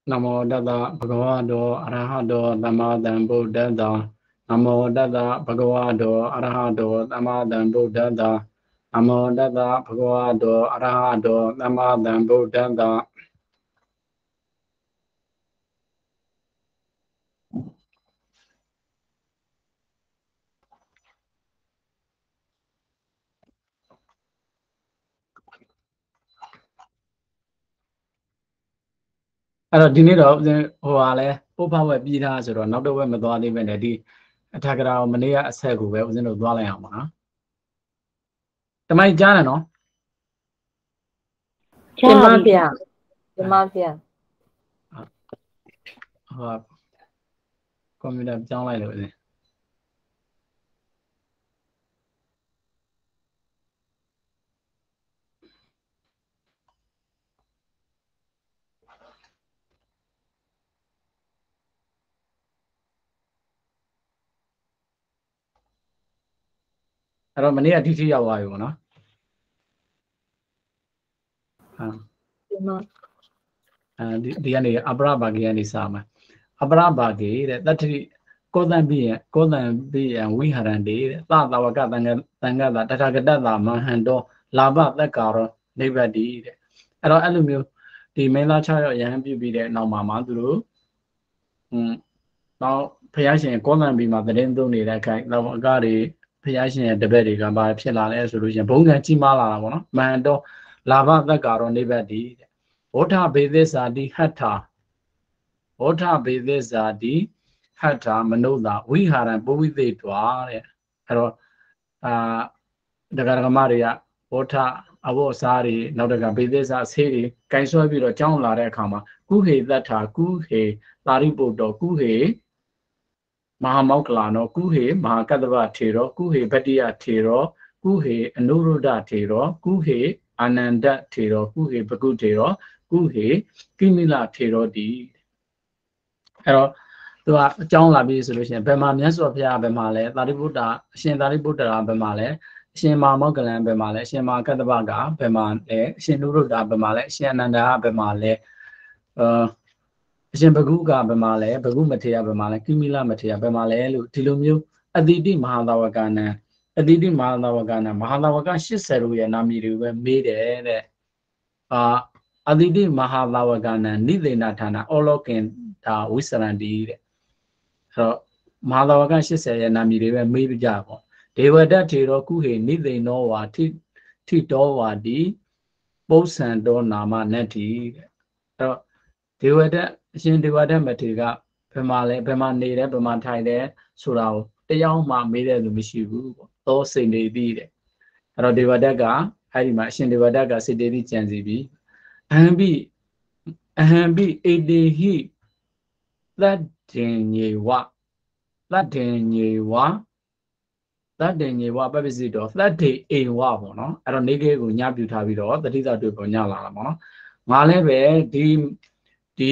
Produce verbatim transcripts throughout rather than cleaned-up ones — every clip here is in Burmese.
Namo Dada Bhagavado Arahado Dhammadam Buddhada Namo Dada Bhagavado Arahado Dhammadam Buddhada Namo Dada Bhagavado Arahado Dhammadam Buddhada အဲ့တော့ဒီနေ့တော့ဟိုဟာလဲပုပ္ပဝက်ပြီးသားဆိုတော့နောက်တစ်ဝက်မသွားသေးပဲနဲ့ဒီအထာကရာကိုမနေ့ကအဆက်ကိုပဲဦးဇင်းတို့သွားလိုက်အောင်ပါနော်တမိုင်းကြားတယ်နော်ကြားပါဗျာဒီမှာဗျာဟိုကွန်ပျူတာပြောင်းလိုက်လို့ဦးဇင်းအဲ့တော့မနေ့ကဒီထိရောက်သွားပြီပေါ့နော်ဟာဒီမှာအဲဒီဒီကနေအပရဘာဂေကနေစာမှာအပရဘာဂေတဲ့တတ္တိကောသံပိယကောသံပိယဝိဟရန္တိတဲ့သသဝကတန်ကတန်ကတာတထာဂတတာမဟန္တောလာဘသက်ကာရောနိဗ္ဗတိတဲ့အဲ့တော့အဲ့လိုမျိုးဒီမင်းသား၆ယောက်ရဟန်းပြုပြီးတဲ့နောက်မှာမှသူတို့ဟွန်းတော့ဘုရားရှင်ကောသံပိမှာတရင်သုံးနေတဲ့ခိုင်တော့အကားတွေဘုရားရှင်ရဲ့တပည့်တွေကဘာဖြစ်လာလဲဆိုလို့ရှင်ဘုံကံကြီးမားလာတာပေါ့နော်မဟန္တောလာဘသက်ကာရောနိဗ္ဗတိတဲ့ဝဋ္ဌဘေသစ္စာတိဟတ္ထာဝဋ္ဌဘေသစ္စာတိဟတ္ထာမနုဿာဝိဟာရံပဝိသေတွာတဲ့အဲ့တော့အာဒဂရကမတွေကဝဋ္ဌအဘောစားတွေနောက်တကဘေသစ္စာဆေးတွေကင်ဆွဲပြီးတော့ကြောင်းလာတဲ့အခါမှာကုဟေတ္ထာကုဟေသာရိပုတ္တောကုဟေမဟာမောက္ကလာနောကုဟေမဟာကတ္တဗထေရောကုဟေဗတ္တိယထေရောကုဟေအနုရုဒ္ဓထေရောကုဟေအာနန္ဒထေရောကုဟေဘဂုထေရောကုဟေကိမိလထေရောတိအဲ့တော့သူကအကြောင်းလာပြီဆိုလို့ရှိရင်ဘယ်မှာမြတ်စွာဘုရားဘယ်မှာလဲသာရိပုတ္တအရှင်သာရိပုတ္တရာဘယ်မှာလဲအရှင်မဟာမောက္ကလန်ဘယ်မှာလဲအရှင်မဟာကတ္တဗကဘယ်မှာလဲအရှင်နုရုဒ္ဓဘယ်မှာလဲအရှင်အနန္ဒာဘယ်မှာလဲအာအရှင်ဘဂုကဘယ်မှာလဲဘဂုမထေရဘယ်မှာလဲကိမိလမထေရဘယ်မှာလဲလို့ဒီလိုမျိုးအတိတိမဟာသဝကနံအတိတိမဟာသဝကနံမဟာသဝက၈၀တို့ရဲ့နာမည်တွေပဲမေးတယ်တဲ့အာအတိတိမဟာသဝကနံနိသေနဌာနအောလောကင်ဒါဝိစရန္တိတဲ့အဲ့တော့မဟာသဝက၈၀ရဲ့နာမည်တွေပဲမေးကြပေါ့ဒေဝဒတ်ထေရောကုဟေနိသေနောဝါထိထိတောဝါတိပု္ပ္ပံတောနာမနတ္တိတဲ့အဲ့တော့ဒေဝဒတ်အရှင်ဒေဝဒတ်မထေရကဘယ်မှာလဲဘယ်မှာနေတယ်ဘယ်မှာထိုင်တယ်ဆိုတာကိုတရားမှမေးတဲ့လူမရှိဘူးပေါ့သောစိတ်နေသည်တဲ့အဲ့တော့ဒေဝဒတ်ကအဲ့ဒီမှာအရှင်ဒေဝဒတ်ကစိတ်တည်းကြံစီပြီးအဟံပိအဟံပိအေတေဟိသတ္တေညေဝသတ္တေညေဝသတ္တေညေဝပပ္ပစီတော်သတ္တေအေဝပေါ့နော်အဲ့တော့နေကေကိုညပြူထားပြီးတော့တတိသတွေ့ပေါ်ညလာတာပေါ့နော်ငါလည်းပဲဒီဒီ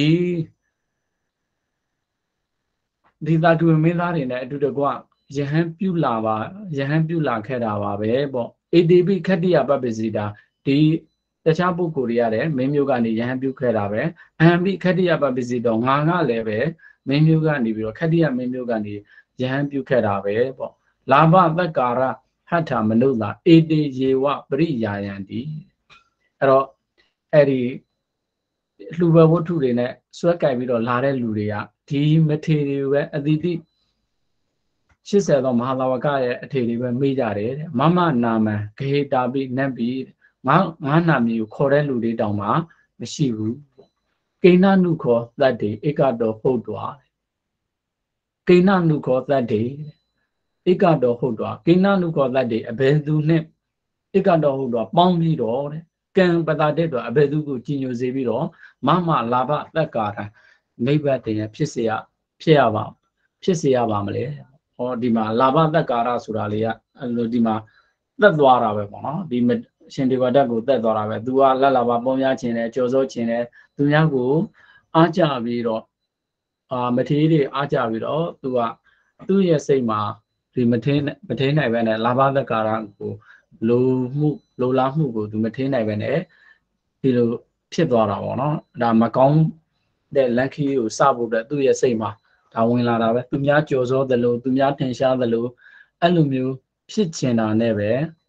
ဒီသာတူမင်းသားတွေနဲ့အတူတကွယဟန်ပြုလာပါယဟန်ပြုလာခဲ့တာပါပဲပေါ့အေတေပိခတ္တိယပပ္ပစီတာဒီတခြားပုဂ္ဂိုလ်တွေရတယ်မင်းမျိုးကနေယဟန်ပြုခဲ့တာပဲအဟံပိခတ္တိယပပ္ပစီတော်ငါကလည်းပဲမင်းမျိုးကနေပြီးတော့ခတ္တိယမင်းမျိုးကနေယဟန်ပြုခဲ့တာပဲပေါ့လာဘသက္ကာရဟတ္ထမနုဿာအေတေယေဝပရိယာယံတိအဲ့တော့အဲ့ဒီလှူဘဝတ္ထုတွေနဲ့ဆွဲကြိုက်ပြီးတော့လာတဲ့လူတွေကဒီမထေရတွေပဲအတိတိ၈၀သောမဟာသဝကရဲ့အထေတွေပဲမေးကြတယ်တဲ့မမနာမံဂဟေတာပိနတ်ပိငါငါနာမည်ကိုခေါ်တဲ့လူတွေတောင်မှမရှိဘူးကိဏနုခောသတ္တေဧကတော်ဟုတ်တော်ကိဏနုခောသတ္တေဧကတော်ဟုတ်တော်ကိဏနုခောသတ္တေအဘယ်သူနဲ့ဧကတော်ဟုတ်တော်ပေါင်းပြီးတော့တဲ့ကံပတာတဲ့တော့အဘယ်သူကိုကြည်ညိုစေပြီးတော့မမလာဘသက်ကာရနိဗ္ဗတ်တရားဖြစ်เสียဖြစ်ရပါဖြစ်เสียရပါမလဲဟောဒီမှာလာဘသက်ကာရဆိုတာလေးကအဲ့လိုဒီမှာသက်သွားတာပဲပေါ့နော်ဒီရှင်ဒေဝဒတ်ကိုသက်သွားတာပဲသူကလက်လာပါပေါများခြင်းနဲ့ကြော်စောခြင်းနဲ့သူများကိုအားကြပြီးတော့အာမထေရတွေအားကြပြီးတော့သူကသူ့ရဲ့စိတ်မှာဒီမထေမထေနိုင်ပဲနဲ့လာဘသက်ကာရကိုလိုမှုလိုလားမှုကိုသူမထင်းနိုင်ပဲနဲ့ဒီလိုဖြစ်သွားတာပေါ့နော်ဒါမကောင်းတဲ့လန်ခီကိုစဖို့အတွက်သူ့ရဲ့စိတ်မှာဒါဝင်လာတာပဲသူများကြော်စောသလိုသူများထင်ရှားသလိုအဲ့လိုမျိုးဖြစ်ချင်တာနဲ့ပဲ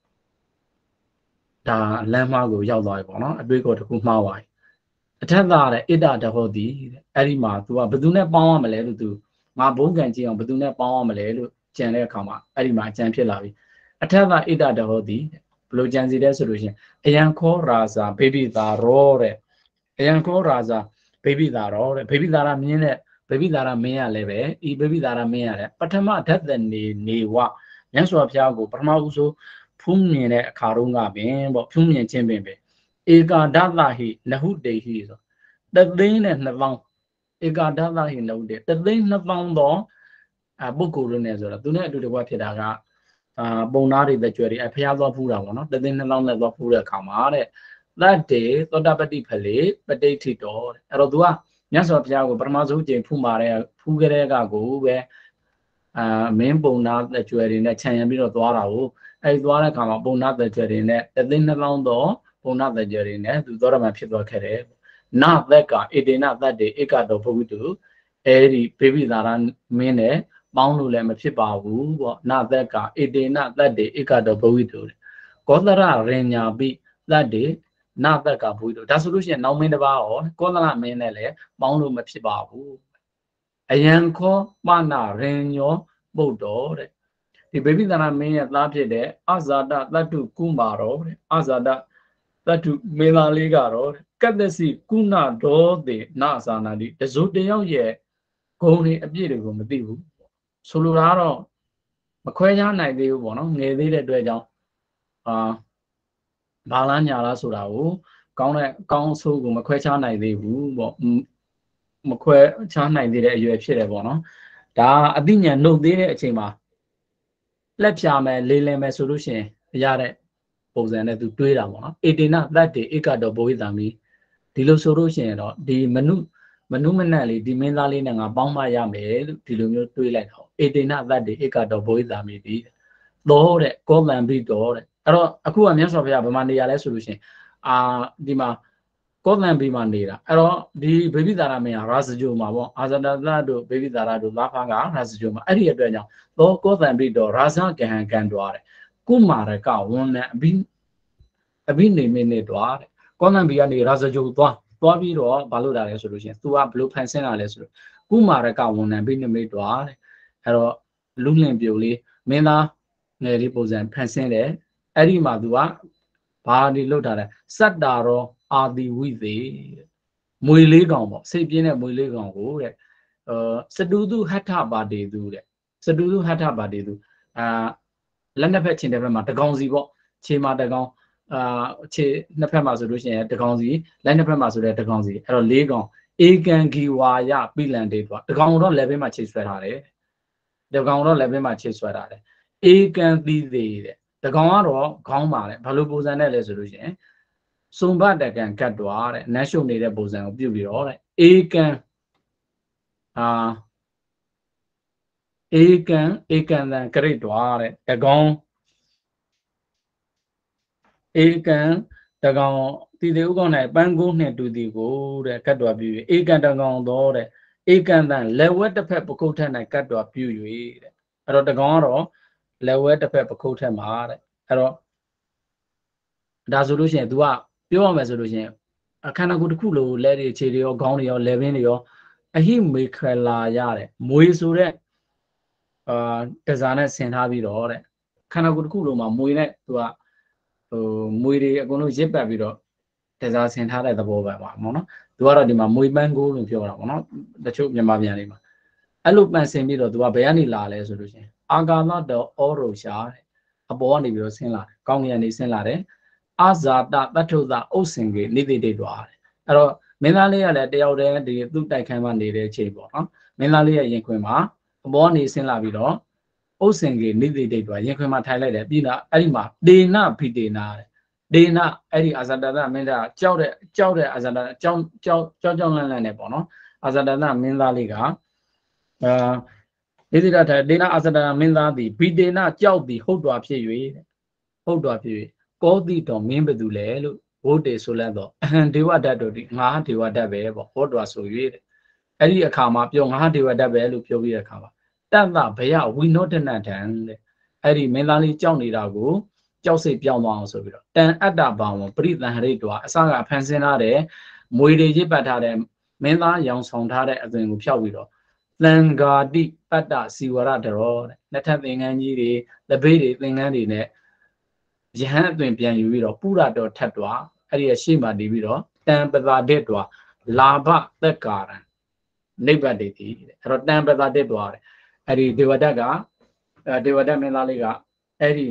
ဒါလမ်းမကိုရောက်သွားပြီပေါ့နော်အတွေးကိုတစ်ခုမှားသွားပြီအထက်သားတဲ့ဣဒတဟောတိတဲ့အဲ့ဒီမှာ तू ကဘယ်သူနဲ့ပေါင်းရမလဲလို့ तू ငါဘုံကံကြည့်အောင်ဘယ်သူနဲ့ပေါင်းရမလဲလို့ကြံတဲ့အခါမှာအဲ့ဒီမှာအကြံဖြစ်လာပြီအထက်ကဣဒတဟောတိဘယ်လိုကြံစီလဲဆိုလို့ရှိရင်အယံခောရာဇာဘေဘိတာရောတဲ့အယံခောရာဇာဘေဘိတာရောတဲ့ဘေဘိတာရမင်းတဲ့ဘေဘိတာရမင်းရလည်းပဲဤဘေဘိတာရမင်းရတယ်ပထမဓာတ်တနေနေဝမြတ်စွာဘုရားကိုပထမဦးဆုံးဖူးမြင်တဲ့အခါတုန်းကပင်ပေါ့ဖူးမြင်ခြင်းပင်ပဲဧကာဒသဟိနဟုတေဟိဆိုတသိန်းနဲ့နှစ်ပေါင်းဧကာဒသဟိနဟုတေတသိန်းနှစ်ပေါင်းတော့အပုဂ္ဂိုလ်လို့ ਨੇ ဆိုတော့သူနဲ့အတူတကွဖြစ်တာကအာပုံနာတွေတက်ကြွတွေအဖျားသွားဖူးတာပေါ့နော်တသိန်းနှစ်ပေါင်းနဲ့သွားဖူးတဲ့အခါမှာတဲ့သတ္တေသောတပတ္တိဖလေပဋိဋ္ဌိတော်တဲ့အဲ့တော့ तू ကမြတ်စွာဘုရားကိုပထမဆုံးချိန်ဖူးမာတဲ့ဖူးကြတဲ့ကကိုပဲအာမင်းပုံနာတက်ကြွတွေနဲ့ခြံရံပြီးတော့သွားတာကိုအဲ့သွားတဲ့အခါမှာပုံနာတက်ကြွတွေနဲ့တသိန်းနှစ်ပေါင်းတော့ပုံနာတက်ကြွတွေနဲ့သူသောရမဖြစ်သွားခဲ့တယ်နသက်ကဧတေနသတ္တေဧကတောဘုဝိတုအဲ့ဒီဘေဘိသာရမင်းနဲ့ပေါင်းလို့လည်းမဖြစ်ပါဘူးပေါ့နသက်ကဧတေနသတ္တေဧကတောဘဝိတုကောသရရညာပိသတ္တေနသက်ကဘဝိတုဒါဆိုလို့ရှိရင်နောက်မင်းတစ်ပါးရောကောသရမင်းနဲ့လည်းပေါင်းလို့မဖြစ်ပါဘူးအယံခောပနာရညောပုတ်တော်တဲ့ဒီဘေဘိသာရမင်းရဲ့သားဖြစ်တဲ့အဇာတတတ္တုကုမာရောတဲ့အဇာတတတ္တုမင်းသားလေးကတော့ကတ္တစီကုဏဒောတေနအစာနာတိတဇုတယောက်ရဲ့ဂုဏ်တွေအပြည့်တွေကိုမသိဘူးဆိုလိုတာကတော့မခွဲခြားနိုင်သေးဘူးပေါ့နော်ငယ်သေးတဲ့အတွက်ကြောင့်အာဘာလားညာလားဆိုတာကိုကောင်းတဲ့ကောင်းဆိုးကိုမခွဲခြားနိုင်သေးဘူးပေါ့မခွဲခြားနိုင်သေးတဲ့အရွယ်ဖြစ်တယ်ပေါ့နော်ဒါအသိဉာဏ်နှုတ်သေးတဲ့အချိန်မှာလက်ဖြာမယ်လေးလည်မယ်ဆိုလို့ရှိရင်ရတဲ့ပုံစံနဲ့သူတွေးတာပေါ့နော်ဧတေနသတ္တေဧကတောဘဝိတံမိဒီလိုဆိုလို့ရှိရင်တော့ဒီမနုမနုမနက်လေးဒီမင်းသားလေးနဲ့ငါပေါင်းမရမယ်လို့ဒီလိုမျိုးတွေးလိုက်တော့ဧတေနသတ္တေဧကတောဘဝိတံမိဒီသောတဲ့ကောလံပိတော်တဲ့အဲ့တော့အခုကမြတ်စွာဘုရားဗမာနေရလဲဆိုလို့ရှိရင်အာဒီမှာကောလံပိမှာနေတာအဲ့တော့ဒီဘေဘိသာရမင်းဟာရာဇဂိုမှာပေါ့အာဇဒသတို့ဘေဘိသာရတို့လာဖန်ကရာဇဂိုမှာအဲ့ဒီအတွက်ကြောင့်သောကောလံပိတော်ရာဇကဟံကံတော်တဲ့ကုမာရကဝန္နအဘိအဘိနေမင်းနဲ့တွားတဲ့ကောလံပိကနေရာဇဂိုသွားသွားပြီးတော့ဘာလို့တာလဲဆိုလို့ရှိရင် तू ကဘလို့ဖန်ဆင်းတာလဲဆိုတော့ကုမာရကဝန္နဘိနေမိတွားတဲ့အဲ့တော့လူလင်ပြိုလေးမင်းသားငယ်လေးပုံစံဖန်ဆင်းတယ်အဲ့ဒီမှာ तू ကဘာဒီလောက်တာလဲစတ္တာရောအာတိဝိသေမွေလေးကောင်ပေါ့စိတ်ပြင်းတဲ့မွေလေးကောင်ကိုတဲ့အာစတုတုဟထပါတေသူတဲ့စတုတုဟထပါတေသူအာလက်နှစ်ဖက်ချင်းတဲ့ဘက်မှာတကောင်စီပေါ့ခြေမှာတကောင်အာခြေနှစ်ဖက်မှာဆိုလို့ရှိရင်တကောင်စီလက်နှစ်ဖက်မှာဆိုတဲ့တကောင်စီအဲ့တော့လေးကောင်ဧကံဂီဝါယပိလန်တေတွာတကောင်တော့ level မှာခြေဆွဲထားတယ်တကောင်တော့ level မှာခြေဆွဲထားတယ်ဧကံသီသေးတဲ့တကောင်ကတော့ခေါင်းပါတဲ့ဘာလို့ပုံစံနဲ့လဲဆိုလို့ရှိရင်စုံဘတကံကတ်တွာတဲ့နတ်ရှုံနေတဲ့ပုံစံကိုပြုတ်ပြီးတော့တဲ့ဧကံအာဧကံဧကံတံကရိတ်တွာတဲ့တကောင်ဧကံတကောင်တီတေဥကောင်၌ပန်းကုန်းနှင့်တူတီကိုတဲ့ကတ်တွာပြု၍ဧကံတကောင်တော့တဲ့ဧကံတံလက်ဝဲတစ်ဖက်ပကုတ်ထက်၌ကတ်တွာပြု၍တဲ့အဲ့တော့တကောင်ကတော့လက်ဝဲတစ်ဖက်ပကုတ်ထက်မှာတဲ့အဲ့တော့ဒါဆိုလို့ရှိရင် तू ကပြောရမယ်ဆိုလို့ရှိရင်အခန္ဓာကိုယ်တစ်ခုလိုလက်တွေခြေတွေရောခေါင်းတွေရောလက်ပင်တွေရောအဟိမေခလာရတဲ့မွေဆိုတဲ့အာတစားနဲ့ဆင်ထားပြီးတော့တဲ့ခန္ဓာကိုယ်တစ်ခုလုံးမှာမွေနဲ့ तू ကဟိုမွေတွေအကုန်လုံးရစ်ပတ်ပြီးတော့တစားဆင်ထားတဲ့သဘောပဲပါပေါ့နော် तू ကတော့ဒီမှာမွေပန်းကိုလို့ပြောတာပေါ့နော်တချို့မြန်မာပြန်လေးမှာအဲ့လိုပန်ဆင်ပြီးတော့ तू ကဘယ်ကနေလာလဲဆိုလို့ရှိရင်အာဂါသတော်ဩရုရှာတဲ့အပေါ်ကနေပြီးတော့ဆင်းလာတယ်ကောင်းကင်ကနေဆင်းလာတယ်အာဇာတတထုဒဥစ္စင်ကေနိတိတိတွာတယ်အဲ့တော့မင်းသားလေးကလည်းတယောက်တည်းဒီသူ့တိုက်ခန်းမှာနေတဲ့ချိန်ပေါ့နော်မင်းသားလေးရဲ့ရင်ခွင်မှာအပေါ်ကနေဆင်းလာပြီးတော့ဥစ္စင်ကေနိတိတိတွာရင်ခွင်မှာထိုင်လိုက်တယ်ပြီးတော့အဲ့ဒီမှာဒေနဖိတေနာတဲ့ဒေနအဲ့ဒီအာဇာတတမင်းသားကြောက်တဲ့ကြောက်တဲ့အာဇာတကြောက်ကြောက်ကြောက်ကြောက်လန့်လန့်နဲ့ပေါ့နော်အာဇာတတမင်းသားလေးကအာဒေသရထဒေနအာဇာတမင်းသားသည်ဘိတေနကြောက်သည်ဟုတ်တော်ဖြစ်၍ဟုတ်တော်ဖြစ်၍ကောတိတော်မင်းဘယ်သူလဲလို့ဘုဒ္ဓေဆိုလက်တော့အဟံဒေဝဓာတ်တို့ဒီငါဒေဝဓာတ်ပဲပေါ့ဟောတော်ဆို၍တဲ့အဲ့ဒီအခါမှာပြောငါဒေဝဒတ်ပဲလို့ပြောပြီးတဲ့အခါမှာတတ္တဘယဝိနောဒနထံတဲ့အဲ့ဒီမင်းသားလေးကြောက်နေတာကိုကြောက်စိတ်ပြောင်းသွားအောင်ဆိုပြီးတော့တန်အတ္တဘာဝပရိသံဟရိတ်တော်အစကဖန်ဆင်းထားတဲ့မွေတွေရစ်ပတ်ထားတဲ့မင်းသားရောင်ဆောင်ထားတဲ့အသွင်ကိုဖျောက်ပြီးတော့သံဃာတိပတ္တစီဝရတရောတဲ့လက်ထပ်သင်္ကန်းကြီးတွေလက်ဘေးတွေသင်္ကန်းတွေနဲ့ယဟန်အသွင်ပြန်ယူပြီးတော့ပုရတော်ထတ်တော်အဲ့ဒီရှေ့မှာနေပြီးတော့တံပတာတက်တော်လာဘသက်ကာရံနိဗ္ဗာန်တည်တည်တဲ့အဲ့တော့တံပတာတက်တော်တဲ့အဲ့ဒီဒေဝဒတ်ကအဲဒေဝဒတ်မင်းသားလေးကအဲ့ဒီ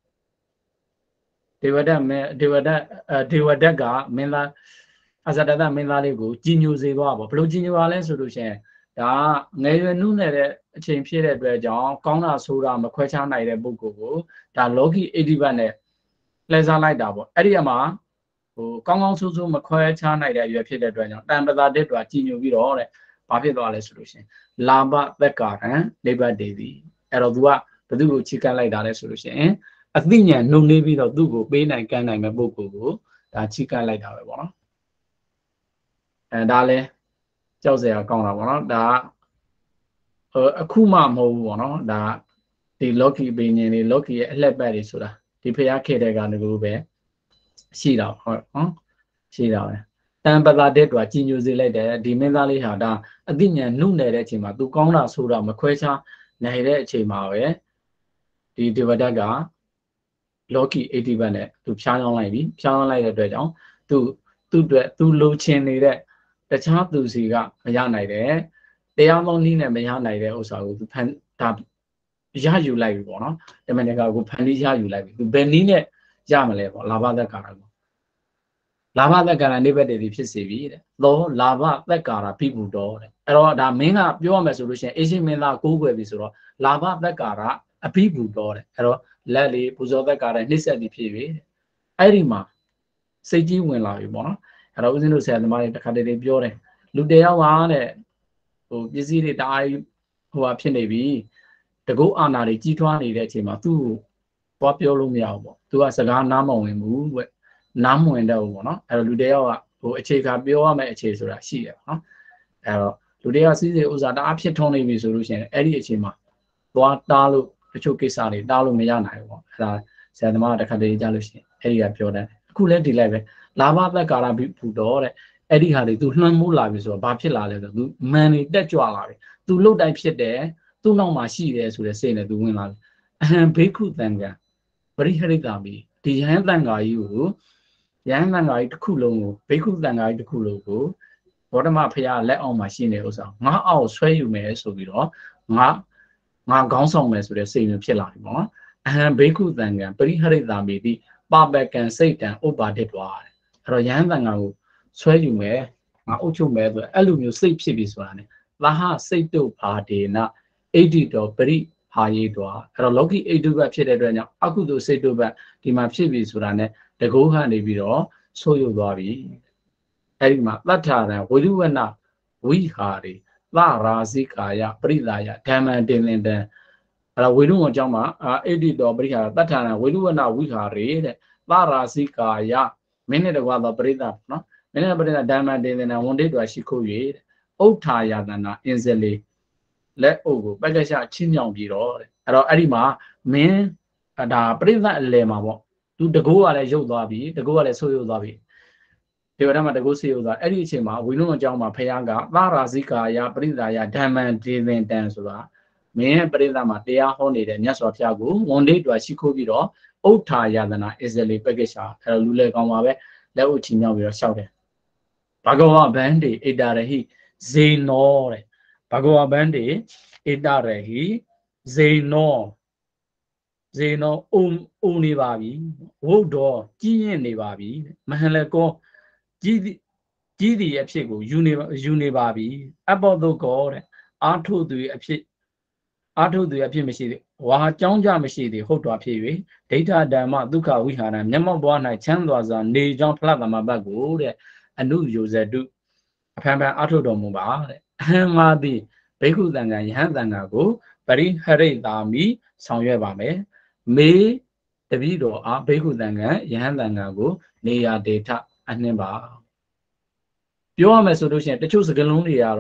ဒေဝဒတ်မင်းဒေဝဒတ်အဲဒေဝဒတ်ကမင်းသားအဇဒတမင်းသားလေးကိုကြီးညိုစေသွားပေါ့ဘလို့ကြီးညိုပါလဲဆိုလို့ရှိရင်ဒါငယ်ရွယ်နှုတ်နေတဲ့အချိန်ဖြစ်တဲ့အတွက်ကြောင့်ကောင်းတာဆိုးတာမခွဲခြားနိုင်တဲ့ပုဂ္ဂိုလ်ကိုဒါလောကီအဋ္ဌိပတ်နဲ့လှည့်စားလိုက်တာပေါ့အဲ့ဒီအမှာဟိုကောင်းကောင်းဆိုးဆိုးမခွဲခြားနိုင်တဲ့အရွယ်ဖြစ်တဲ့အတွက်ကြောင့်တန်ပတာတက်တော်ကြီးညိုပြီးတော့တဲ့ဘာဖြစ်သွားလဲဆိုလို့ရှိရင်လာဘသက်ကာရံနိဗ္ဗာန်တည်သည်အဲ့တော့ तू ကဘသူ့ကိုချီကပ်လိုက်တာလဲဆိုလို့ရှိရင်အသိဉာဏ်နှုတ်နေပြီးတော့သူ့ကိုပေးနိုင်ကမ်းနိုင်မဲ့ပုဂ္ဂိုလ်ကိုဒါချီကပ်လိုက်တာပဲပေါ့နော်အဲဒါလဲကြောက်စရာကောင်းတာပေါ့နော်ဒါအခုမှမဟုတ်ဘူးပေါ့နော်ဒါဒီလောကီပင်ဉ္ဇဉ်တွေလောကီရဲ့အလှက်ပတ်တွေဆိုတာဒီဖျားခဲ့တဲ့ကနေလို့ပဲရှိတာဟုတ်နော်ရှိတာပဲတန်ပတာတက်တော်ကြီးညိုစေလိုက်တယ်ဒီမင်းသားလေးဟာဒါအသိဉာဏ်နှုတ်နေတဲ့အချိန်မှာ तू ကောင်းတာဆိုတာမခွဲခြားနိုင်တဲ့အချိန်မှာပဲဒီဒေဝဒတ်ကလောကီအဋ္ဌိပတ်နဲ့ तू ဖြားချောင်းလိုက်ပြီဖြားချောင်းလိုက်တဲ့အတွက်ကြောင့် तू သူ့အတွက် तू လိုချင်နေတဲ့တခြားသူစီကမရနိုင်တဲ့တရားမောင်းနည်းနဲ့မရနိုင်တဲ့ဥစ္စာကို तू ဖန်ဒါရယူလိုက်ပြီပေါ့နော်တမန်တကာကိုဖန်ပြီးရယူလိုက်ပြီ तू ဘယ်နည်းနဲ့ရမလဲပေါ့လာဘသက်ကာရကိုလာဘသက်ကာရနိဗ္ဗာန်တည်ဖြစ်စေပြီတဲ့သောလာဘသက်ကာရပိပုတော်တဲ့အဲ့တော့ဒါမင်းကပြောရမယ်ဆိုလို့ရှိရင်အေရှင်မင်းသားကိုးကွယ်ပြီဆိုတော့လာဘသက်ကာရအပိပုတော်တဲ့အဲ့တော့လက်လေးပူဇော်သက်ကာရနှိမ့်ဆက်ပြီးဖြစ်ပြီတဲ့အဲ့ဒီမှာစိတ်ကြီးဝင်လာပြီပေါ့နော်အဲ့တော့ဦးဇင်းတို့ဆရာသမားတွေတစ်ခါတည်းပြောတယ်လူတယောက်ကတဲ့ဟိုပစ္စည်းတွေတအားဟိုဟာဖြစ်နေပြီတကုတ်အာနာတွေကြီးထွားနေတဲ့အချိန်မှာသူ့ကိုပြောလို့မရဘူးပေါ့သူကစကားနားမဝင်ဘူးကွနားမဝင်တော့ဘူးပေါ့နော်အဲ့တော့လူတယောက်ကဟိုအခြေခံပြောရမယ့်အခြေဆိုတာရှိတယ်ပေါ့နော်အဲ့တော့လူတယောက်စီးစိဥစ္စာတအားဖြစ်ထုံးနေပြီဆိုလို့ရှိရင်အဲ့ဒီအချိန်မှာသွားတားလို့တချို့ကိစ္စတွေတားလို့မရနိုင်ဘူးပေါ့အဲ့ဒါဆရာသမားတစ်ခါတည်းကြားလို့ရှိရင်အဲ့ဒီကပြောတယ်အခုလည်းဒီလိုက်ပဲလာဘသက်ကာရဘိဘူတော်တဲ့အဲ့ဒီဟာတွေ तू နှမ်းမိုးလာပြီဆိုတော့ဘာဖြစ်လာလဲဆိုတော့ तू မန်နေတက်ကြွလာပြီ तू လုတ်တိုင်းဖြစ်တယ်သူ့နောက်မှာရှိတယ်ဆိုတဲ့စိတ်နဲ့ तू ဝင်လာပြီအဟံဘိက္ခုတန်ကံပရိဟရိတာမိဒီယဟန်တန်ဃာကြီးကိုယဟန်တန်ဃာကြီးတစ်ခုလုံးကိုဘိက္ခုတန်ဃာကြီးတစ်ခုလုံးကိုဘောဓမဖရာလက်အောက်မှာရှိနေဥစ္စာငါအောက်ဆွဲယူမယ်ဆိုပြီးတော့ငါငါခေါင်းဆောင်မယ်ဆိုတဲ့စိတ်မျိုးဖြစ်လာပြီပေါ့နော်အဟံဘိက္ခုတန်ကံပရိဟရိတာမိဒီပပကံစိတ်တံဥပါဒိတွာတဲ့အဲ့တော့ယဟန်တန်ဃာကိုဆွဲယူမယ်ငါအုပ်ချုပ်မယ်ဆိုအဲ့လိုမျိုးစိတ်ဖြစ်ပြီဆိုတာ ਨੇ သဟစိတ်တုဘာဒေနအဋ္ဌိတော်ပရိဟာယေတော်အဲ့တော့လောကီအဋ္ဌိပတ်ဖြစ်တဲ့အတွက်ကြောင့်အကုသိုလ်စိတ်တုပတ်ဒီမှာဖြစ်ပြီဆိုတာ ਨੇ တကုဟန်နေပြီးတော့ဆိုးရွားသွားပြီအဲ့ဒီမှာတတ္ထာရံဝိရုဝနဝိဟာရီသရာဇိကာယပရိဒါယဓမ္မံတင်လင်တံအဲ့တော့ဝိရုဝအကြောင်းမှာအဋ္ဌိတော်ပရိဟာတတ္ထာရံဝိရုဝနဝိဟာရီတဲ့သရာဇိကာယမင်းနဲ့တကွာသောပရိသတ်နော်မင်းနဲ့ပရိသတ်ဓမ္မံတင်လင်တံဝန်တိတော်ရှိခိုး၍ဥဋ္ဌာယတနာအင်းစလေလက်အုပ်ကိုပက္ကရှချင်းမြောင်ပြီးတော့တဲ့အဲ့တော့အဲ့ဒီမှာမင်းဒါပရိသတ်အလယ်မှာပေါ့သူတကိုးကလည်းရုပ်သွားပြီတကိုးကလည်းဆိုးရုပ်သွားပြီဒီဝရမှာတကိုးဆေးရုပ်သွားအဲ့ဒီအချိန်မှာဝိလုံအကြောင်းမှာဖခင်ကသရာဇိကာယပရိဒါယဓမ္မံဒေသင်တံဆိုတာမင်းရဲ့ပရိသတ်မှာတရားဟောနေတဲ့မြတ်စွာဘုရားကိုဝန်ဒိတ်တော်ရှိခိုးပြီးတော့ဥဋ္ဌာယတနာအစ္စလေပက္ကရှအဲ့တော့လူလေကောင်းပါပဲလက်အုပ်ချင်းမြောက်ပြီးတော့ရှောက်တယ်ဘဂဝါဗန္တိဣတရဟိဇေနောတဲ့ဘဂဝါဗန္တိဣတရဟိဇေနောဇေနောအုံအုံနေပါပြီဝုဒ္ဒောကြီးရင်နေပါပြီမဟန်လေကောကြီးကြီးဒီအဖြစ်ကိုယူနေယူနေပါပြီအဘောတုကောတဲ့အာထုသူအဖြစ်အာထုသူအဖြစ်မရှိသေးဝါကြောင်းကြမရှိသေးဟုတ်တော်ဖြစ်၍ဒိဋ္ဌဓမ္မဒုက္ခဝိဟာရမျက်မှောက်ဘဝ၌ချမ်းသာစွာနေကြောင်းဖလားသမဘတ်ကိုတဲ့အနုယောဇတုအဖန်ဖန်အာထုတော်မူပါတဲ့အဟံမာတိဘိက္ခုတန်ဃာယဟန်တန်ဃာကိုပရိဟရိတာမိဆောင်ရွက်ပါမယ်မေတပည့်တော်အားဘိက္ခုတန်ဃာယဟန်တန်ဃာကိုနေရာဒေထအနှင်းပါပြောရမယ်ဆိုလို့ရှိရင်တချို့စကားလုံးတွေကတော့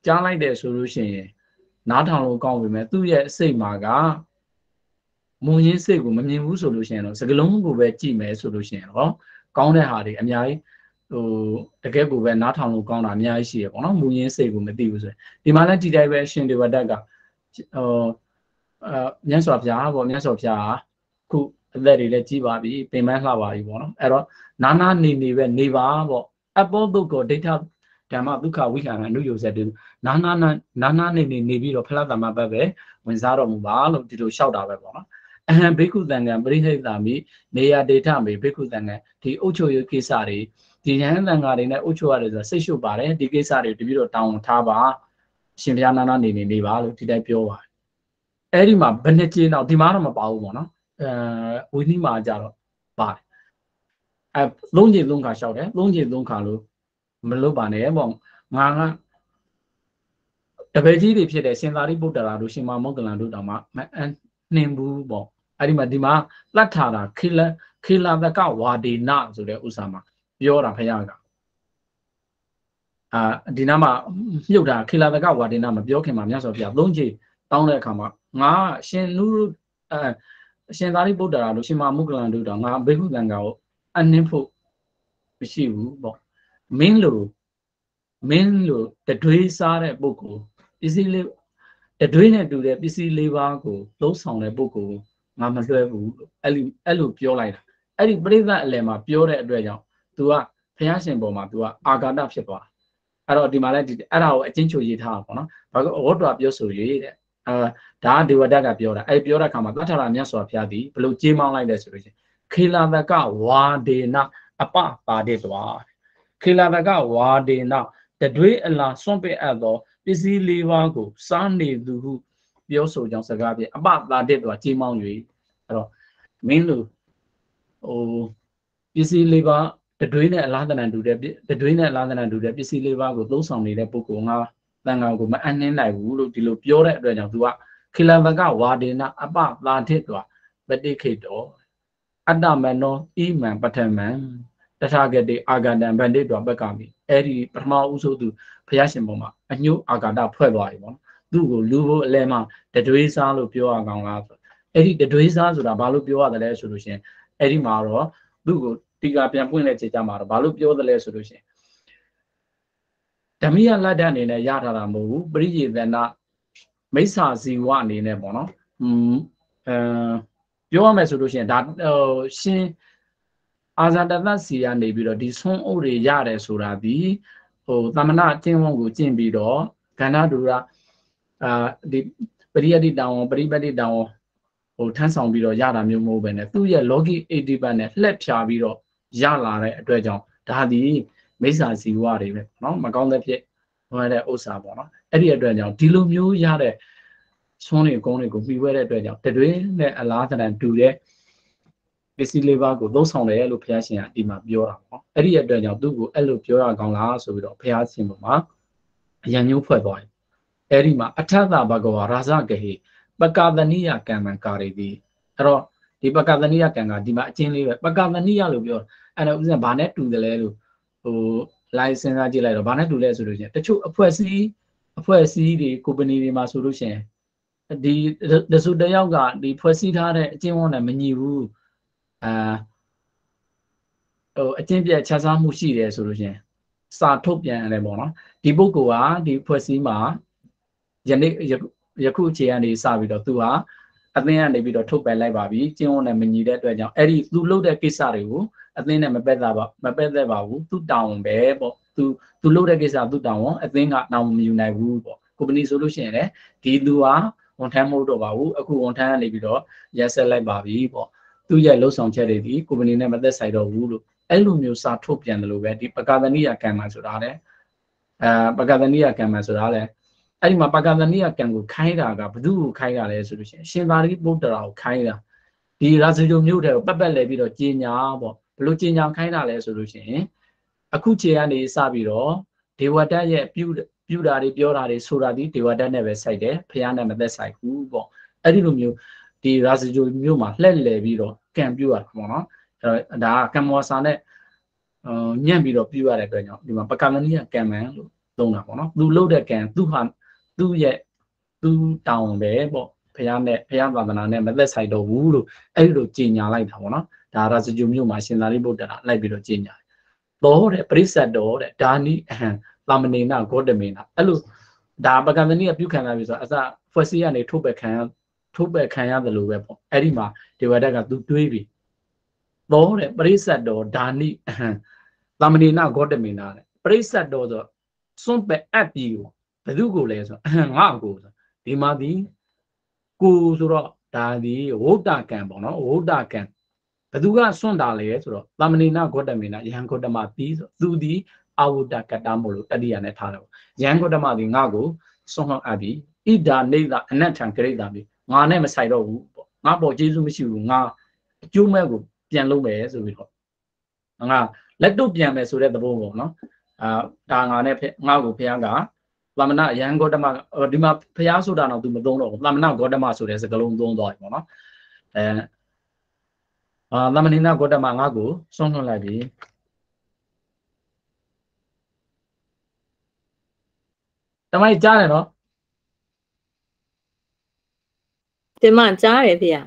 ကြားလိုက်တယ်ဆိုလို့ရှိရင်နားထောင်လို့ကောင်းပြီမဲ့သူ့ရဲ့စိတ်မှာကမုံရင်းစိတ်ကိုမမြင်ဘူးဆိုလို့ရှိရင်တော့စကလုံးကိုပဲကြည့်မယ်ဆိုလို့ရှိရင်တော့ကောင်းတဲ့ဟာတွေအများကြီးဟိုတကယ်ကိုပဲနားထောင်လို့ကောင်းတာအများကြီးရှိရပေါ့နော်မူရင်းစိတ်ကိုမသိဘူးဆိုရင်ဒီမှာလည်းဒီတိုင်းပဲရှင်ဒေဝဒတ်ကဟိုအာမြတ်စွာဘုရားပေါ့မြတ်စွာဘုရားခုအသက်တွေလည်းကြီးပါပြီပင်ပန်းလှပါပြီပေါ့နော်အဲ့တော့နာနာနေနေပဲနေပါပေါ့အဘောဒုက္ခဒိဋ္ဌဓမ္မဒုက္ခဝိခန္ဓာအနုယုဇတေနာနာနာနာနေနေနေပြီးတော့ဖလားတမဘတ်ပဲဝင်စားတော်မူပါလို့ဒီလိုလျှောက်တာပဲပေါ့နော်အဟံဘိက္ခုတန်ကံပရိဟိတမိနေယဒေထမေဘိက္ခုတန်ကံဒီအုတ်ချုပ်ရကိစ္စတွေဒီရဟန်းတန်ဃာတွေနဲ့အုတ်ချုပ်ရတယ်ဆိုစိတ်ရှုပ်ပါတယ်ဒီကိစ္စတွေတပြည့်တော့တောင်းထားပါရှင်ဘုရားနာနာနေနေနေပါလို့ဒီတိုင်းပြောပါတယ်အဲ့ဒီမှာဘယ်နှစ်ကျင်းတော့ဒီမှာတော့မပါဘူးပေါ့နော်အဲဝိနည်းမှာကြတော့ပါတယ်အဲသုံးကျင်းသုံးခါလျှောက်တယ်သုံးကျင်းသုံးခါလို့မလုပ်ပါနဲ့ပေါ့ငါကတပည့်ကြီးတွေဖြစ်တဲ့ရှင်သာရိပုတ္တရာတို့ရှင်မမောဂလန်တို့တောင်မှနှင်ဘူးပေါ့အဲ့ဒီမှာဒီမှာလတ်ထာတာခိလခိလသကဝါဒေနဆိုတဲ့ဥစ္စာမှာပြောတာဖယားကအာဒီနားမှာမြုပ်တာခိလသကဝါဒေနမပြောခင်မှာမြတ်စွာဘုရားသုံးကြိမ်တောင်းတဲ့အခါမှာငါရှင်နုအဲရှင်သာရိပုတ္တရာတို့ရှင်မမောဂလန်တို့တောင်ငါဘိက္ခုတန်ဃာကိုအနှင်းဖို့မရှိဘူးပေါ့မင်းလိုမင်းလိုတတွေးစားတဲ့ပုဂ္ဂိုလ်ပစ္စည်းလေးတတွေးနဲ့တူတဲ့ပစ္စည်းလေးပါးကိုသုံးဆောင်တဲ့ပုဂ္ဂိုလ်ငါမလွှဲဘူးအဲ့လိုအဲ့လိုပြောလိုက်တာအဲ့ဒီပရိသတ်အလယ်မှာပြောတဲ့အတွက်ကြောင့် तू ကဘုရားရှင်ပေါ်မှာ तू ကအာဂါတဖြစ်သွားအဲ့တော့ဒီမှာလည်းဒီအဲ့ဒါကိုအချင်းချိုရေးထားတာပေါ့နော်ဘာလို့ဝတ္တပြောဆိုရေးတဲ့အာဒါဒေဝဒတ်ကပြောတာအဲ့ပြောတဲ့အခါမှာသတ္ထရာမြတ်စွာဘုရားသည်ဘလို့ကြေးမောင်းလိုက်တယ်ဆိုလို့ရှိရင်ခေလာတကဝါဒေနအပပါဒေတွာခေလာတကဝါဒေနတတွေးအလားစွန့်ပစ်အပ်သောပစ္စည်းလေးပါးကိုစားနေသူဟုပြောဆိုကြောင်းစကားဖြင့်အပပါဒေတွာကြေးမောင်း၍အဲ့တော့မင်းလူဟိုပစ္စည်းလေးပါးတတွေးနဲ့အလားတန်တူတဲ့တတွေးနဲ့အလားတန်တူတဲ့ပစ္စည်းလေးပါးကိုသုံးဆောင်နေတဲ့ပုဂ္ဂိုလ်ငါတန်ခါကိုမအနှင်းနိုင်ဘူးလို့ဒီလိုပြောတဲ့အတွက်ကြောင့် तू ကခိလဘကဝါဒေနအပသာထစ်တွာပတိခိတောအတ္တမနောဣမံပထမံတထာဂတိအာဂန္တံဗန္တိတွာပက္ကမိအဲ့ဒီပထမဦးဆုံးသူဘုရားရှင်ပေါ်မှာအညှို့အာဂန္တဖွဲ့သွားပြီပေါ့နော်သူ့ကိုလူဖို့အလဲမှာတတွေးစားလို့ပြောရကောင်လားဆိုအဲ့ဒီတတွေးစားဆိုတာဘာလို့ပြောရတယ်လဲဆိုလို့ရှင်အဲ့ဒီမှာတော့သူ့ကိုတိကပြန်ပွင့်တဲ့ခြေကြမှာတော့ဘာလို့ပြောတယ်လဲဆိုလို့ရှင်ဓမ္မိယလတ္တအနေနဲ့ရထားတာမဟုတ်ဘူးပရိယေသနာမိစ္ဆာဇီဝအနေနဲ့ပေါ့နော်อืมအဲပြောရမယ်ဆိုလို့ရှိရင်ဒါဟိုရှင်အာဇာတသစီကနေပြီးတော့ဒီဆွန်းအုပ်တွေရတယ်ဆိုတာဒီဟိုသမဏအကျင့်ဝတ်ကိုကျင့်ပြီးတော့ကန္နာဒူရာအာဒီပရိယတိတောင်ပရိပတိတောင်ဟိုထမ်းဆောင်ပြီးတော့ရတာမျိုးမဟုတ်ပဲねသူ့ရဲ့ logic eighty percent နဲ့လှက်ဖြာပြီးတော့ရလာတဲ့အတွက်ကြောင့်ဒါဒီမိစ္ဆာဇီဝတွေပဲเนาะမကောင်းတဲ့ဖြစ်ဟိုတဲ့ဥစ္စာပေါ့နော်အဲ့ဒီအတွက်ကြောင့်ဒီလိုမျိုးရတဲ့ဆွန်းတွေကုန်းတွေကိုပြီးဝဲတဲ့အတွက်ကြောင့်တတွေးနဲ့အလားတန်တူတဲ့ပစ္စည်းလေးပါးကိုသုံးဆောင်တယ်လို့ဘုရားရှင်ကဒီမှာပြောတာပေါ့အဲ့ဒီအတွက်ကြောင့်သူ့ကိုအဲ့လိုပြောရကောင်းလားဆိုပြီးတော့ဘုရားရှင်ပေါ်မှာအရန်မျိုးဖွဲ့သွားတယ်အဲ့ဒီမှာအထသဘဂဝါရာဇဂဟိပကသနိယကံမံကာရီတိအဲ့တော့ဒီပကသနိယကံကဒီမှာအချင်းလေးပဲပကသနိယလို့ပြောအဲ့တော့ဥစဉ်ဘာနဲ့တူတယ်လဲလို့ဟိုလိုက်စဉ်းစားကြည့်လိုက်တော့ဘာနဲ့တူလဲဆိုလို့ရှိရင်တချို့အဖွဲ့အစည်းအဖွဲ့အစည်းတွေကုမ္ပဏီတွေမှာဆိုလို့ရှိရင်ဒီတစုတယောက်ကဒီဖွဲ့စည်းထားတဲ့အကျင့်ဝတ်နဲ့မညီဘူးအာဟိုအကျင့်ပြတ်ခြားစားမှုရှိတယ်ဆိုလို့ရှိရင်စာထုတ်ပြန်ရတယ်ပေါ့နော်ဒီပုဂ္ဂိုလ်ကဒီဖွဲ့စည်းမှာယနေ့ယခုအခြေအနေစပြီးတော့သူဟာအသင်းကနေပြီးတော့ထုတ်ပယ်လိုက်ပါပြီကျင့်ဝတ်နဲ့မညီတဲ့အတွက်ကြောင့်အဲ့ဒီသူလုပ်တဲ့ကိစ္စတွေကိုအသင်းနဲ့မပက်သက်ပါမပက်သက်ပါဘူးသူတောင်းပဲပေါ့သူသူလုပ်တဲ့ကိစ္စသူတောင်းဝန်အသင်းကတောင်းမယူနိုင်ဘူးပေါ့ကုမ္ပဏီဆိုလို့ရှိရင်လည်းဒီသူဟာဝန်ထမ်းမဟုတ်တော့ပါဘူးအခုဝန်ထမ်းကနေပြီးတော့ရက်ဆက်လိုက်ပါပြီပေါ့သူရဲ့လှုပ်ဆောင်ချက်တွေဒီကုမ္ပဏီနဲ့မသက်ဆိုင်တော့ဘူးလို့အဲ့လိုမျိုးစာထုတ်ပြန်တယ်လို့ပဲဒီပကသနိယကံမှာဆိုတာလေအဲပကသနိယကံမှာဆိုတာလေအဲ့ဒီမှာပကသနိယကံကိုခိုင်းတာကဘယ်သူကိုခိုင်းတာလဲဆိုလို့ရှိရင်ရှင်သာရိပုတ္တရာကိုခိုင်းတာဒီရာဇဂိုမြို့တဲ့ကိုပတ်ပတ်လဲပြီးတော့ကြီးညာပေါ့ဘယ်လိုကြီးညာခိုင်းတာလဲဆိုလို့ရှိရင်အခုခြေကနေစပြီးတော့ဒေဝတတ်ရဲ့ပြုပြုတာတွေပြောတာတွေဆိုတာဒီဒေဝတတ်နဲ့ပဲစိုက်တယ်ဖះနဲ့မသက်ဆိုင်ဘူးပေါ့အဲ့ဒီလိုမျိုးဒီရာဇဂိုမြို့မှာလှည့်လည်ပြီးတော့ကံပြုရတာပေါ့နော်အဲ့တော့ဒါကကံမောစာနဲ့ဟိုညံ့ပြီးတော့ပြုရတဲ့အတွက်ကြောင့်ဒီမှာပကမဏိယကံမန်လို့သုံးတာပေါ့နော်သူလှုပ်တဲ့ကံသူဟာသူ့ရဲ့သူတောင်းပဲပေါ့ဖះနဲ့ဖះသာသနာနဲ့မသက်ဆိုင်တော့ဘူးလို့အဲ့လိုကြေညာလိုက်တာပေါ့နော်ဒါရာဇဂုမြို့မှာရှင်သာရိပုတ္တရာလိုက်ပြီးတော့ကြေညာတော့တဲ့ပရိစ္ဆတ်တော်တဲ့ဒါနိအဟံသာမဏေနဂေါတမေနအဲ့လိုဒါပကံတဏိကပြုခံလာပြီဆိုတော့အစဖွဲ့စည်းကနေထုတ်ပယ်ခံထုတ်ပယ်ခံရတယ်လို့ပဲပေါ့အဲ့ဒီမှာဒေဝဒတ်ကသူတွေးပြီတော့တဲ့ပရိစ္ဆတ်တော်ဒါနိအဟံသာမဏေနဂေါတမေနတဲ့ပရိစ္ဆတ်တော်ဆိုစွန့်ပယ်အပ်ပြီးကိုဘယ်သူကိုလဲဆိုအဟံငါ့ကိုဆိုဒီမှာဒီကိုဆိုတော့ဒါဒီဝုဒ္ဒကံပေါ့နော်ဝုဒ္ဒကံဘသူကစွန့်တာလဲဆိုတော့သာမဏေနဂေါတမေနယဟန်ဂေါတမတိဆိုသူဒီအဝုဒ္ဒကတ္တမို့လို့တတိယနဲ့ထားတယ်ပေါ့ယဟန်ဂေါတမဒီငါ့ကိုစွန့်ဟောအပ်ပြီးဣဒာနေဒအနတ်ထံဂရိတာပြီးငါနဲ့မဆိုင်တော့ဘူးပေါ့ငါပေါ်ကျေးဇူးမရှိဘူးငါအကျိုးမဲ့ကိုပြန်လုပ်မယ်ဆိုပြီးတော့ငါလက်တော့ပြန်မယ်ဆိုတဲ့သဘောပေါ့နော်အာဒါငါနဲ့ငါ့ကိုဖះကသမဏယဟန်ဂေါတမဒီမှာဖះဆိုတာတော့သူမသုံးတော့ဘူးသမဏဂေါတမဆိုတဲ့စကားလုံးသုံးသွားပြီပေါ့နော်အဲအာသမဏိနဂေါတမငါ့ကိုစွန့်လွှတ်လိုက်ပြီတမိုင်းကြားတယ်နော်တင်မကြားတယ်ဖေဦးဇင်း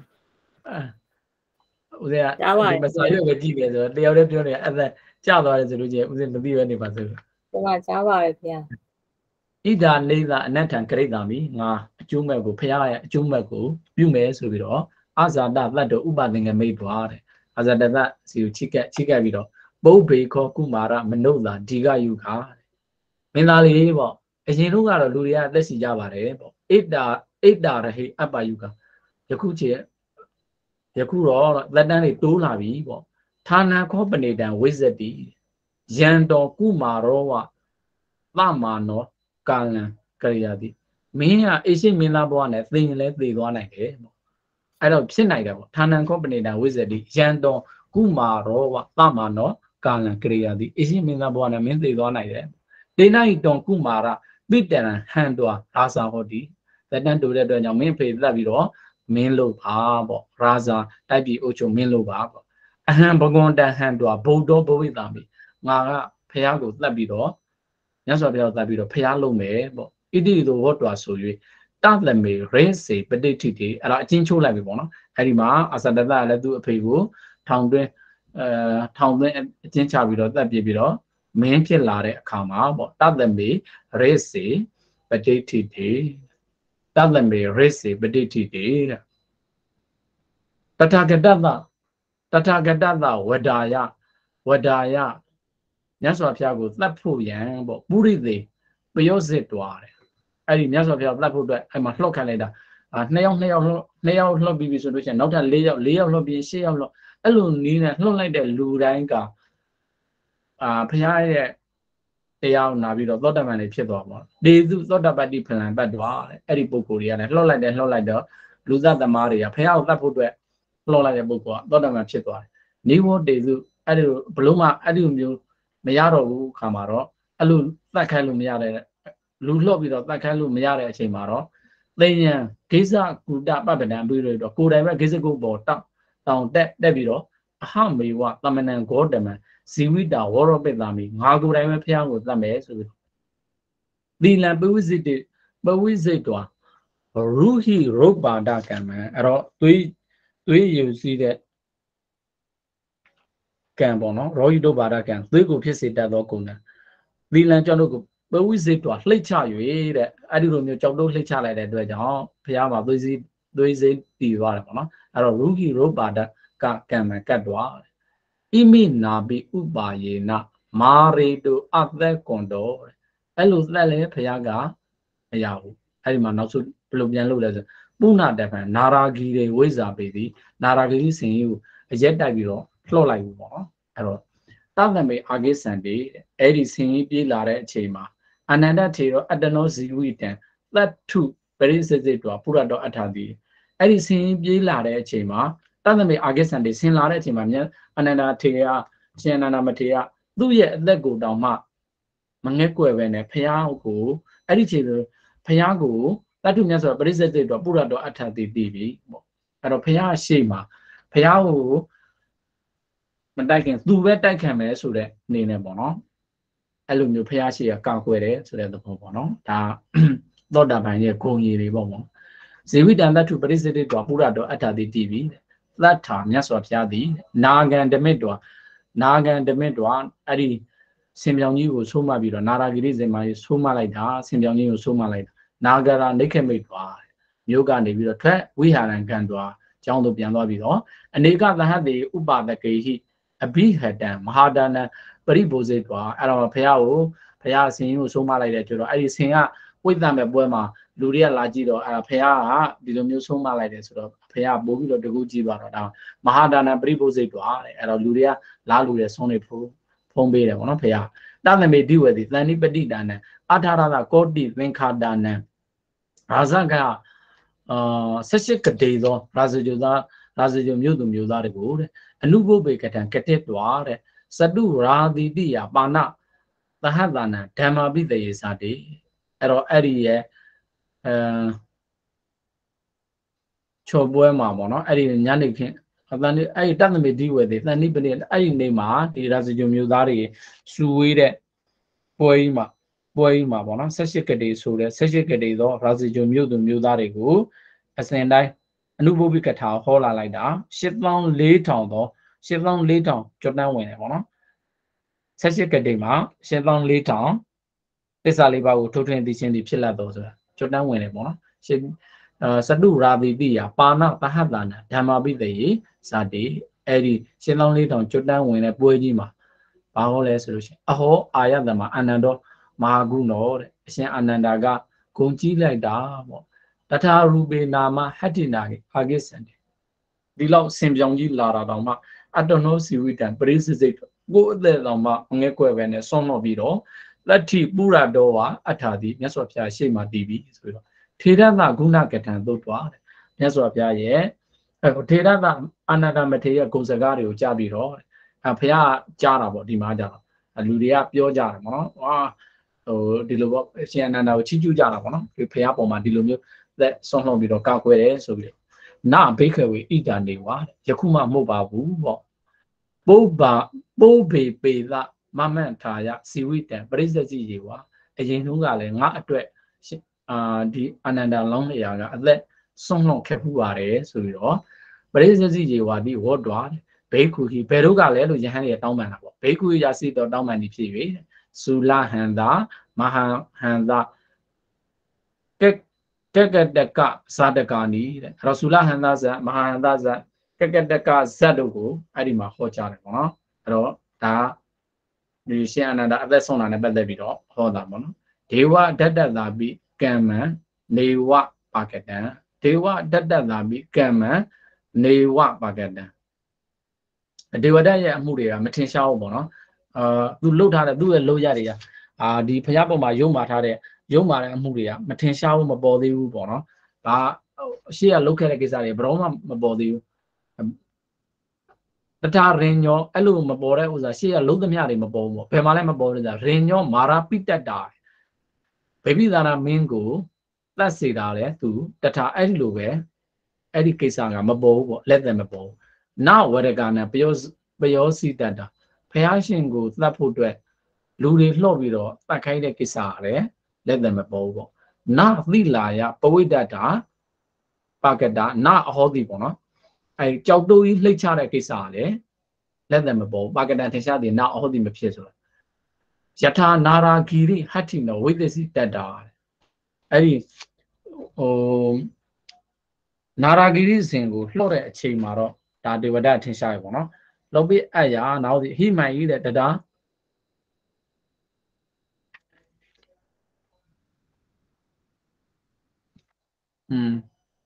ကဒီမစာရွက်ပဲကြည့်နေဆိုတော့တယောက်တည်းပြောနေအဲ့ဒါကြားသွားတယ်ဆိုလို့ချင်းဦးဇင်းမသိပဲနေပါဆိုတင်မကြားပါတယ်ဖေဣဒာနေဒအနတ်ထံဂရိတာမိငါအကျိုးမဲ့ကိုဖះရဲ့အကျိုးမဲ့ကိုပြုမယ်ဆိုပြီးတော့အာဇာတသတ္တဥပသင်္ကမိတ်သွားတဲ့အာဇာတသစီကိုချိကက်ချိကက်ပြီးတော့ပုဗ္ဗေခောကုမာရမနုဿာဒီကယုခာမင်းသားလေးပေါ့အရင်တော့ကတော့လူတွေကသက်စီကြပါတယ်ပေါ့ဣဒာဣဒာရဟိအပ္ပယုခာယခုချေယခုတော့သက်တမ်းတွေတိုးလာပြီပေါ့ဌာနခောပနေတံဝိဇ္ဇတိယံတော်ကုမာရောဝသမာနောကာလံကရိယာတိမင်းကအိရှိမင်းသားဘဝနဲ့သိရင်လည်းသိသွားနိုင်တယ်ပေါ့အဲ့တော့ဖြစ်နိုင်တယ်ပေါ့ဌာနခောပနေတံဝိဇ္ဇတိယံတော်ကုမာရောဝသမာနောကာလံကရိယာတိအိရှိမင်းသားဘဝနဲ့မင်းသိသွားနိုင်တယ်ဒေနဟိတောကုမာရပိတရံဟန်တော်ရာဇာဟောတိသက်တမ်းတိုးတဲ့အတွက်ကြောင့်မင်းဖေသက်ပြီးတော့မင်းလို့ပါပေါ့ရာဇာတိုက်ပြီးအုပ်ချုပ်မင်းလို့ပါပေါ့အဟံဘဂဝန္တဟန်တော်ဗုဒ္ဓဘဝိတာမိငါကဖះကိုသတ်ပြီးတော့မြတ်စွာဘုရားသတ်ပြီးတော့ဖះလုံးမယ်ပေါ့ဣတိတောဝတ္တဆို၍တသမေရေစေပဋိဋ္ဌိတိအဲ့ဒါအချင်းချိုးလိုက်ပြီပေါ့နော်အဲ့ဒီမှာအသတ္တကလည်းသူ့အဖေကိုထောင်တွင်းအဲထောင်တွင်းအချင်းချပြီးတော့သတ်ပြပြီးတော့မင်းဖြစ်လာတဲ့အခါမှာပေါ့တသမေရေစေပဋိဋ္ဌိတိတသမေရေစေပဋိဋ္ဌိတိတဲ့တထာဂတတတထာဂတတဝဒါယဝဒါယမြတ်စွာဘုရားကိုသတ်ဖို့ရန်ပေါ့ပုရိသေပယောစစ်တွားတယ်အဲ့ဒီမြတ်စွာဘုရားသတ်ဖို့အတွက်အဲ့မှာလှော့ခံလိုက်တာအာနှစ်ယောက်နှစ်ယောက်လှော့နှစ်ယောက်လှော့ပြီးပြီဆိုလို့ရှိရင်နောက်ထပ်လေးယောက်လေးယောက်လှော့ပြီးရှစ်ယောက်လှော့အဲ့လိုနီးနဲ့လှော့လိုက်တဲ့လူတိုင်းကအာဘုရားရဲ့တရားနာပြီးတော့သောတပန်တွေဖြစ်သွားပါဒေသုသောတပတ္တိဖလံပတ်သွားတဲ့အဲ့ဒီပုဂ္ဂိုလ်တွေကလည်းလှော့လိုက်တယ်လှော့လိုက်တော့လူသတ်သမားတွေကဘုရားကိုသတ်ဖို့အတွက်လှော့လိုက်တဲ့ပုဂ္ဂိုလ်ကသောတပန်ဖြစ်သွားတယ်နိဝောဒေသုအဲ့ဒီဘလုံးမအဲ့ဒီမျိုးမရတော့ဘူးခါမှာတော့အဲ့လိုသတ်ခိုင်းလို့မရတဲ့လူလှော့ပြီးတော့သတ်ခိုင်းလို့မရတဲ့အချိန်မှာတော့သိဉ္ဇဂိဇကုတပပ္ပဒံပြီးတော့ကိုယ်တိုင်ပဲဂိဇကုပေါ်တောက်တောင်တက်တက်ပြီးတော့အဟမေဝသမဏံဂေါတမံဇီဝိတာဝရောပိတ္တာမိငါကိုယ်တိုင်ပဲဖះကိုသတ်မယ်ဆိုပြီးသီလံပဝိစိတေပဝိစိတောရုဟိရုပ္ပါဒကံမံအဲ့တော့သွေးသွေးယူစီးတဲ့ကံပေါ့နော်ရောဟိတုပါဒကံသွေးကိုဖြစ်စေတတ်သောကုဏသီလံကြောင့်တို့ကိုပဝိစိတောလှိတ်ချ၍တဲ့အဲ့ဒီလိုမျိုးကြောက်တော့လှိတ်ချလိုက်တဲ့အတွက်ကြောင့်ဘုရားမှာသွေးစည်းသွေးစိတည်သွားတယ်ပေါ့နော်အဲ့တော့ရုဟိရုပ္ပါဒကကံမံကတ်သွားဣမိနာပိဥပါယေနမာရေတုအသက်ကွန်တော်အဲ့လိုသက်လဲဘုရားကမရဘူးအဲ့ဒီမှာနောက်ဆုံးဘယ်လိုပြန်လုပ်လဲဆိုပုဏ္ဏတပံနာရာဂီတွေဝိဇာပေသည်နာရာဂီဆင်ကြီးကိုအရက်တိုက်ပြီးတော့လှော့လိုက်ဘူးပေါ့နော်အဲ့တော့သဗ္ဗမေအာဂိသံတေအဲ့ဒီဆင်ကြီးပြေးလာတဲ့အချိန်မှာအနန္တထေရောအတ္တနောဇီဝိတံသတ္ထုပရိစ္ဆေစိတောပုရတောအထာတိအဲ့ဒီဆင်ကြီးပြေးလာတဲ့အချိန်မှာသဗ္ဗမေအာဂိသံတေဆင်လာတဲ့အချိန်မှာမြတ်အနန္တထေရရှင်အနန္ဒမထေရသူ့ရဲ့အသက်ကိုတောင်မှမငဲ့ကွယ်ပဲနဲ့ဖះကိုအဲ့ဒီချိန်ဆိုဖះကိုတတ္ထုမြတ်ဆိုပရိစ္ဆေစိတောပုရတောအထာတိတည်ပြီပေါ့အဲ့တော့ဖះရှေ့မှာဖះကိုမတိုက်ခင်သူပဲတိုက်ခံမယ်ဆိုတဲ့အနေနဲ့ပေါ့နော်အဲ့လိုမျိုးဖះရှိရကောက်ွယ်တယ်ဆိုတဲ့သဘောပေါ့နော်ဒါသောတာပန်ရဲ့ဂုဏ်ရည်တွေပေါ့ပေါ့ဇေဝိတံတထုပရိစ္ဆေတိတောပုရတောအတ္ထတိတိပိသတ္ထာမြတ်စွာဘုရားသည်နာဂံဓမစ်တောနာဂံဓမစ်တောအဲ့ဒီဆင်ပြောင်ကြီးကိုဆိုးမှပြီးတော့နာရာဂိရိဇင်မာကြီးဆိုးမှလိုက်တာဆင်ပြောင်ကြီးကိုဆိုးမှလိုက်တာနာဂရာနိခေမိတ်တွာမြို့ကနေပြီးတော့ထွက်ဝိဟာရံကံတွာကျောင်းသို့ပြန်သွားပြီးတော့အနေကသဟတ်တိဥပါဒကေဟိအဘိဟတံမဟာဒါနံပရိဘောဇေတွာအဲ့တော့ဘုရားကိုဘုရားဆင်ကိုဆိုးမှလိုက်တယ်ဆိုတော့အဲ့ဒီဆင်ကဝိသံမဲ့ပွဲမှာလူတွေကလာကြည့်တော့အဲ့ဒါဘုရားကဒီလိုမျိုးဆိုးမှလိုက်တယ်ဆိုတော့ဘုရားပို့ပြီးတော့တကူကြည့်ပါတော့ဒါမဟာဒါနံပရိဘောဇေတွာတဲ့အဲ့တော့လူတွေကလာလူတွေဆုံးနေဖို့ဖုံးပေးတယ်ပေါ့နော်ဘုရားတသမေတိဝေတိသန္တိပတိဒါနံအထာရသကောတိသင်္ခါဒါနံရာဇကအာဆက်ရှိကတိသောရာဇဂျုသားရာဇဂျုမြို့သူမြို့သားတွေကိုတဲ့အနုဘုဗေကတံကတိတွာတဲ့စတုရာတိတိယပါဏသဟတနံဓမ္မာပိတယေစာတိအဲ့တော့အဲ့ဒီရဲ့အဲချော်ပွဲမှာပေါ့နော်အဲ့ဒီညနေခင်းအတန်အဲ့ဒီတသမေတိဝေတိသန္တိပတိအဲ့ဒီနေ့မှာဒီရာဇဂျုမြို့သားတွေစုဝေးတဲ့ပွဲကြီးမှာပွဲကြီးမှာပေါ့နော်ဆက်ရှိကတိဆိုတဲ့ဆက်ရှိကတိသောရာဇဂျုမြို့သူမြို့သားတွေကိုအစဉ်တိုင်းအနုဘုဗိကထာဟောလာလိုက်တာရှစ်သောင်းလေးထောင်သောရှစ်သောင်းလေးထောင်ကျွတ်တန်းဝင်တယ်ပေါ့နော်ဆက်ရှိကတိမှာရှစ်သောင်းလေးထောင်သစ္စာလေးပါးကိုထုတ်ထွင်းသိချင်းသည်ဖြစ်လာတော့ဆိုတာကျွတ်တန်းဝင်တယ်ပေါ့နော်ရှစ်အဲစတုရာတိတိယပါဏသဟတနာဓမ္မာပိတယေဇာတိအဲ့ဒီရှစ်သောင်းလေးထောင်ကျွတ်တန်းဝင်တဲ့ပွဲကြီးမှာဘာဟောလဲဆိုလို့ရှိရင်အဟောအာယတမအာနန္ဒောမဟာကုဏောတဲ့အရှင်အာနန္ဒာကဂုံကြီးလိုက်တာပေါ့တထာရူပေနာမဟတ္တိနာကေအာဂိစံတေဒီလောက်ဆင်ပြောင်ကြီးလာတာတောင်မှအတ္တနောစီဝိတံပရိစိစိတ်ကိုအသက်တောင်မှငဲ့ကွယ်ပဲနဲ့ဆွန့်တော့ပြီးတော့လက်ထိပုရတော်ဝအထာတိမြတ်စွာဘုရားရှေ့မှာတည်ပြီးဆိုတော့ထေရသဂုဏကထံသို့သွားတယ်မြတ်စွာဘုရားရဲ့ထေရသအာနန္ဒမထေရဂုံစကားတွေကိုကြားပြီးတော့အဘုရားကြားတာပေါ့ဒီမှာကြားတော့လူတွေကပြောကြတယ်ပေါ့နော်ဟာဟိုဒီလိုပေါ့အရှင်အနန္ဒာကိုချီးကျူးကြတာပေါ့နော်ဒီဘုရားပေါ်မှာဒီလိုမျိုးသက်ဆွန့်လှုံပြီးတော့ကောက်ွယ်တယ်ဆိုပြီးနဘိခဝေဣတံနေဝါယခုမှမဟုတ်ပါဘူးပေါ့ပုဗ္ဗပုဗ္ဗေပေသမမန့်ထာယစီဝိတံပရိစ္ဆေစီရေဝါအရင်တုန်းကလည်းငါအတွက်အာဒီအာနန္ဒာလောင်းလျာကအသက်ဆွန့်လှုံခဲ့မှုပါတယ်ဆိုပြီးတော့ပရိစ္ဆေစီရေဝါဒီဝေါ်တွားဘေကုဟိဘယ်တော့ကလဲလို့ယဟန်တွေတောင်းပန်တာပေါ့ဘေကုရာစီတော်တောင်းပန်နေဖြစ်၍ဇူလဟန္တာမဟာဟန္တာကကကတကဇာတကာနီတဲ့ရဆူလဟန္တာဇမဟာဟန္တာဇကကတကဇတ်တို့ကိုအဲ့ဒီမှာဟောကြားတယ်ပေါ့နော်အဲ့တော့ဒါဒီရှင်အနန္ဒာအသက်ဆုံးတာနဲ့ပတ်သက်ပြီးတော့ဟောတာပေါ့နော်ဒေဝဒတ္တသာပိကမ္မံနေဝပါကတံဒေဝဒတ္တသာပိကမ္မံနေဝပါကတံဒေဝဒတ်ရဲ့အမှုတွေကမထင်ရှားဘူးပေါ့နော်အာသူလှုပ်ထားတဲ့သူ့ရဲ့လှုပ်ရတွေကအာဒီဘုရားပေါ်မှာရုံမာထားတဲ့ရုံမာတဲ့အမှုတွေကမထင်ရှားဘူးမပေါ်သေးဘူးပေါ့နော်ဒါအရှိရလှုပ်ခဲ့တဲ့ကိစ္စတွေဘယ်တော့မှမပေါ်သေးဘူးတထာရင်ညောအဲ့လိုမပေါ်တဲ့ဥစ္စာရှေ့ရလှုပ်သမျှတွေမပေါ်ဘူးပေါ့ဘယ်မှာလဲမပေါ်လို့ဆိုတာရင်ညောမာရာပိတ္တတာဗေပိသာနာမင်းကိုသတ်စေတာလေသူတထာအဲ့ဒီလိုပဲအဲ့ဒီကိစ္စကမပေါ်ဘူးပေါ့လက်သက်မပေါ်ဘူးနဝရကနာပယောပယောစီတတာဘုရားရှင်ကိုသတ်ဖို့အတွက်လူတွေလှော့ပြီးတော့တတ်ခိုင်းတဲ့ကိစ္စရတယ်လက်သက်မပေါ်ဘူးပေါ့နသီလာယပဝိတ္တတာပါကတာနအဟောတိပေါ့နော်အဲကြောက်တိုးကြီးလှိတ်ချတဲ့ကိစ္စရတယ်လက်သက်မပေါ်ဘူးပါကတန်ထင်ရှားတယ်နအဟောတိမဖြစ်ဆိုတာယထာနာရာဂီရိဟတ္တိနောဝိသစီတတ္တာအဲ့ဒီဟိုနာရာဂီရိစဉ်ကိုလှော့တဲ့အချိန်မှာတော့ဒါဒေဝဒတ်ထင်ရှားရပေါ့နော်လောက်ပြီးအရာနောက်ဒီဟိမန်ကြီးတဲ့တတာอืม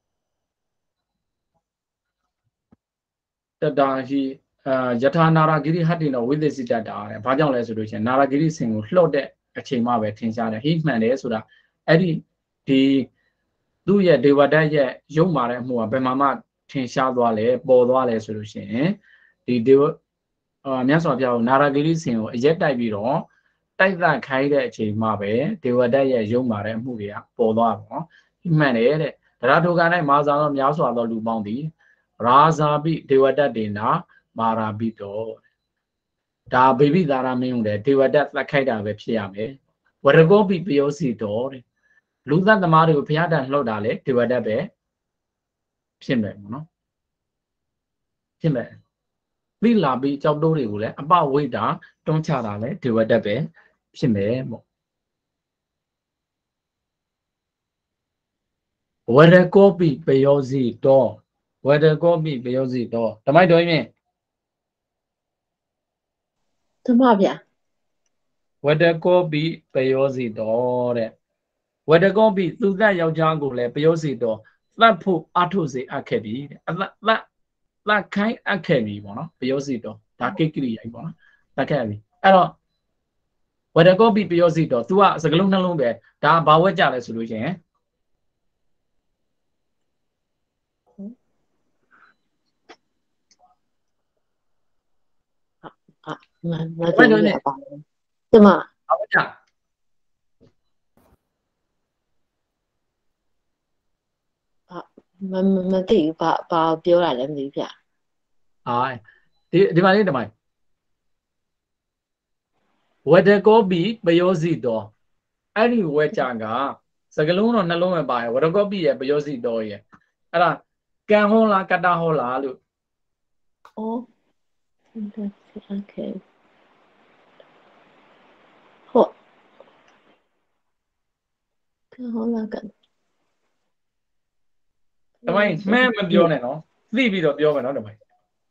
တတာဟိအာယထာနာရာဂိရိဟတ္တိနောဝိသေစိတတာတဲ့ဘာကြောင့်လဲဆိုလို့ရှိရင်နာရာဂိရိစင်ကိုလှော့တဲ့အချိန်မှပဲထင်ရှားတယ်ဟိမှန်တယ်ဆိုတာအဲ့ဒီဒီသူ့ရဲ့ဒေဝဒတ်ရဲ့ရုပ်မာတဲ့အမှုကဘယ်မှာမှထင်ရှားသွားလဲပေါ်သွားလဲဆိုလို့ရှိရင်ဒီဒေဝအာမြတ်စွာဘုရားကိုနာရာဂိရိစင်ကိုအရက်တိုက်ပြီးတော့တိုက်သခိုင်းတဲ့အချိန်မှပဲဒေဝဒတ်ရဲ့ရုပ်မာတဲ့အမှုတွေကပေါ်သွားပါတော့ဟိမှန်တယ်တဲ့တရားထုကံ၌မာဇာသောများစွာသောလူပေါင်းသည်ရာဇာပိဒေဝဒတ်တေနာမာရာပိတောဒါဘေဘိသာရမင်းုံတယ်ဒေဝဒတ်သတ်ခိုက်တာပဲဖြစ်ရမယ်ဝရကောပိပယောစီတော်တဲ့လူသက်သမားတွေကိုဘုရားတန်လှုပ်တာလေဒေဝဒတ်ပဲဖြစ်မယ်ပေါ့နော်ဖြစ်မယ်သိလာပြီးကြောက်တိုးတွေကိုလည်းအပဝိတာတွန်းချတာလေဒေဝဒတ်ပဲဖြစ်မယ်ပေါ့ဝရကောပိပယောစီတော်ဝရကောပိပယောစီတော်ဓမ္မိုက်တော်ရင်ဓမ္မဗျာဝရကောပိပယောစီတော်တဲ့ဝရကောပိသူသက်ယောက်ျားကိုလည်းပယောစီတော်သတ်ဖို့အထုစေအပ်ခဲ့ပြီတဲ့အသတ်သတ်ခိုင်းအပ်ခဲ့ပြီပေါ့နော်ပယောစီတော်ဒါကိကိရိယာပေါ့နော်သတ်ခဲ့ပြီအဲ့တော့ဝရကောပိပယောစီတော် तू ကစကလုံးနှလုံးပဲဒါဘာဝက်ကြလဲဆိုလို့ရှိရင်မမသိဘူးလေပါဓမ္မဘာဝက်ကြမမသိဘူးဘာဘာပြောတာလဲမသိဘူးဗျအာဒီဒီမှာလေးဒီမှာဝဒကောပိပယောစီတော်အဲ့ဒီဝဲကြကစကလုံးတော့နှလုံးပဲပါရဝဒကောပိရဲ့ပယောစီတော်ရဲ့အဲ့ဒါကံဟောလားကတ္တဟောလားလို့ဩโอเคဟုတ်ကံဟောလားကံတမိုင်းမှန်းမပြောနဲ့နော်သိပြီးတော့ပြောမယ်နော်တမိုင်း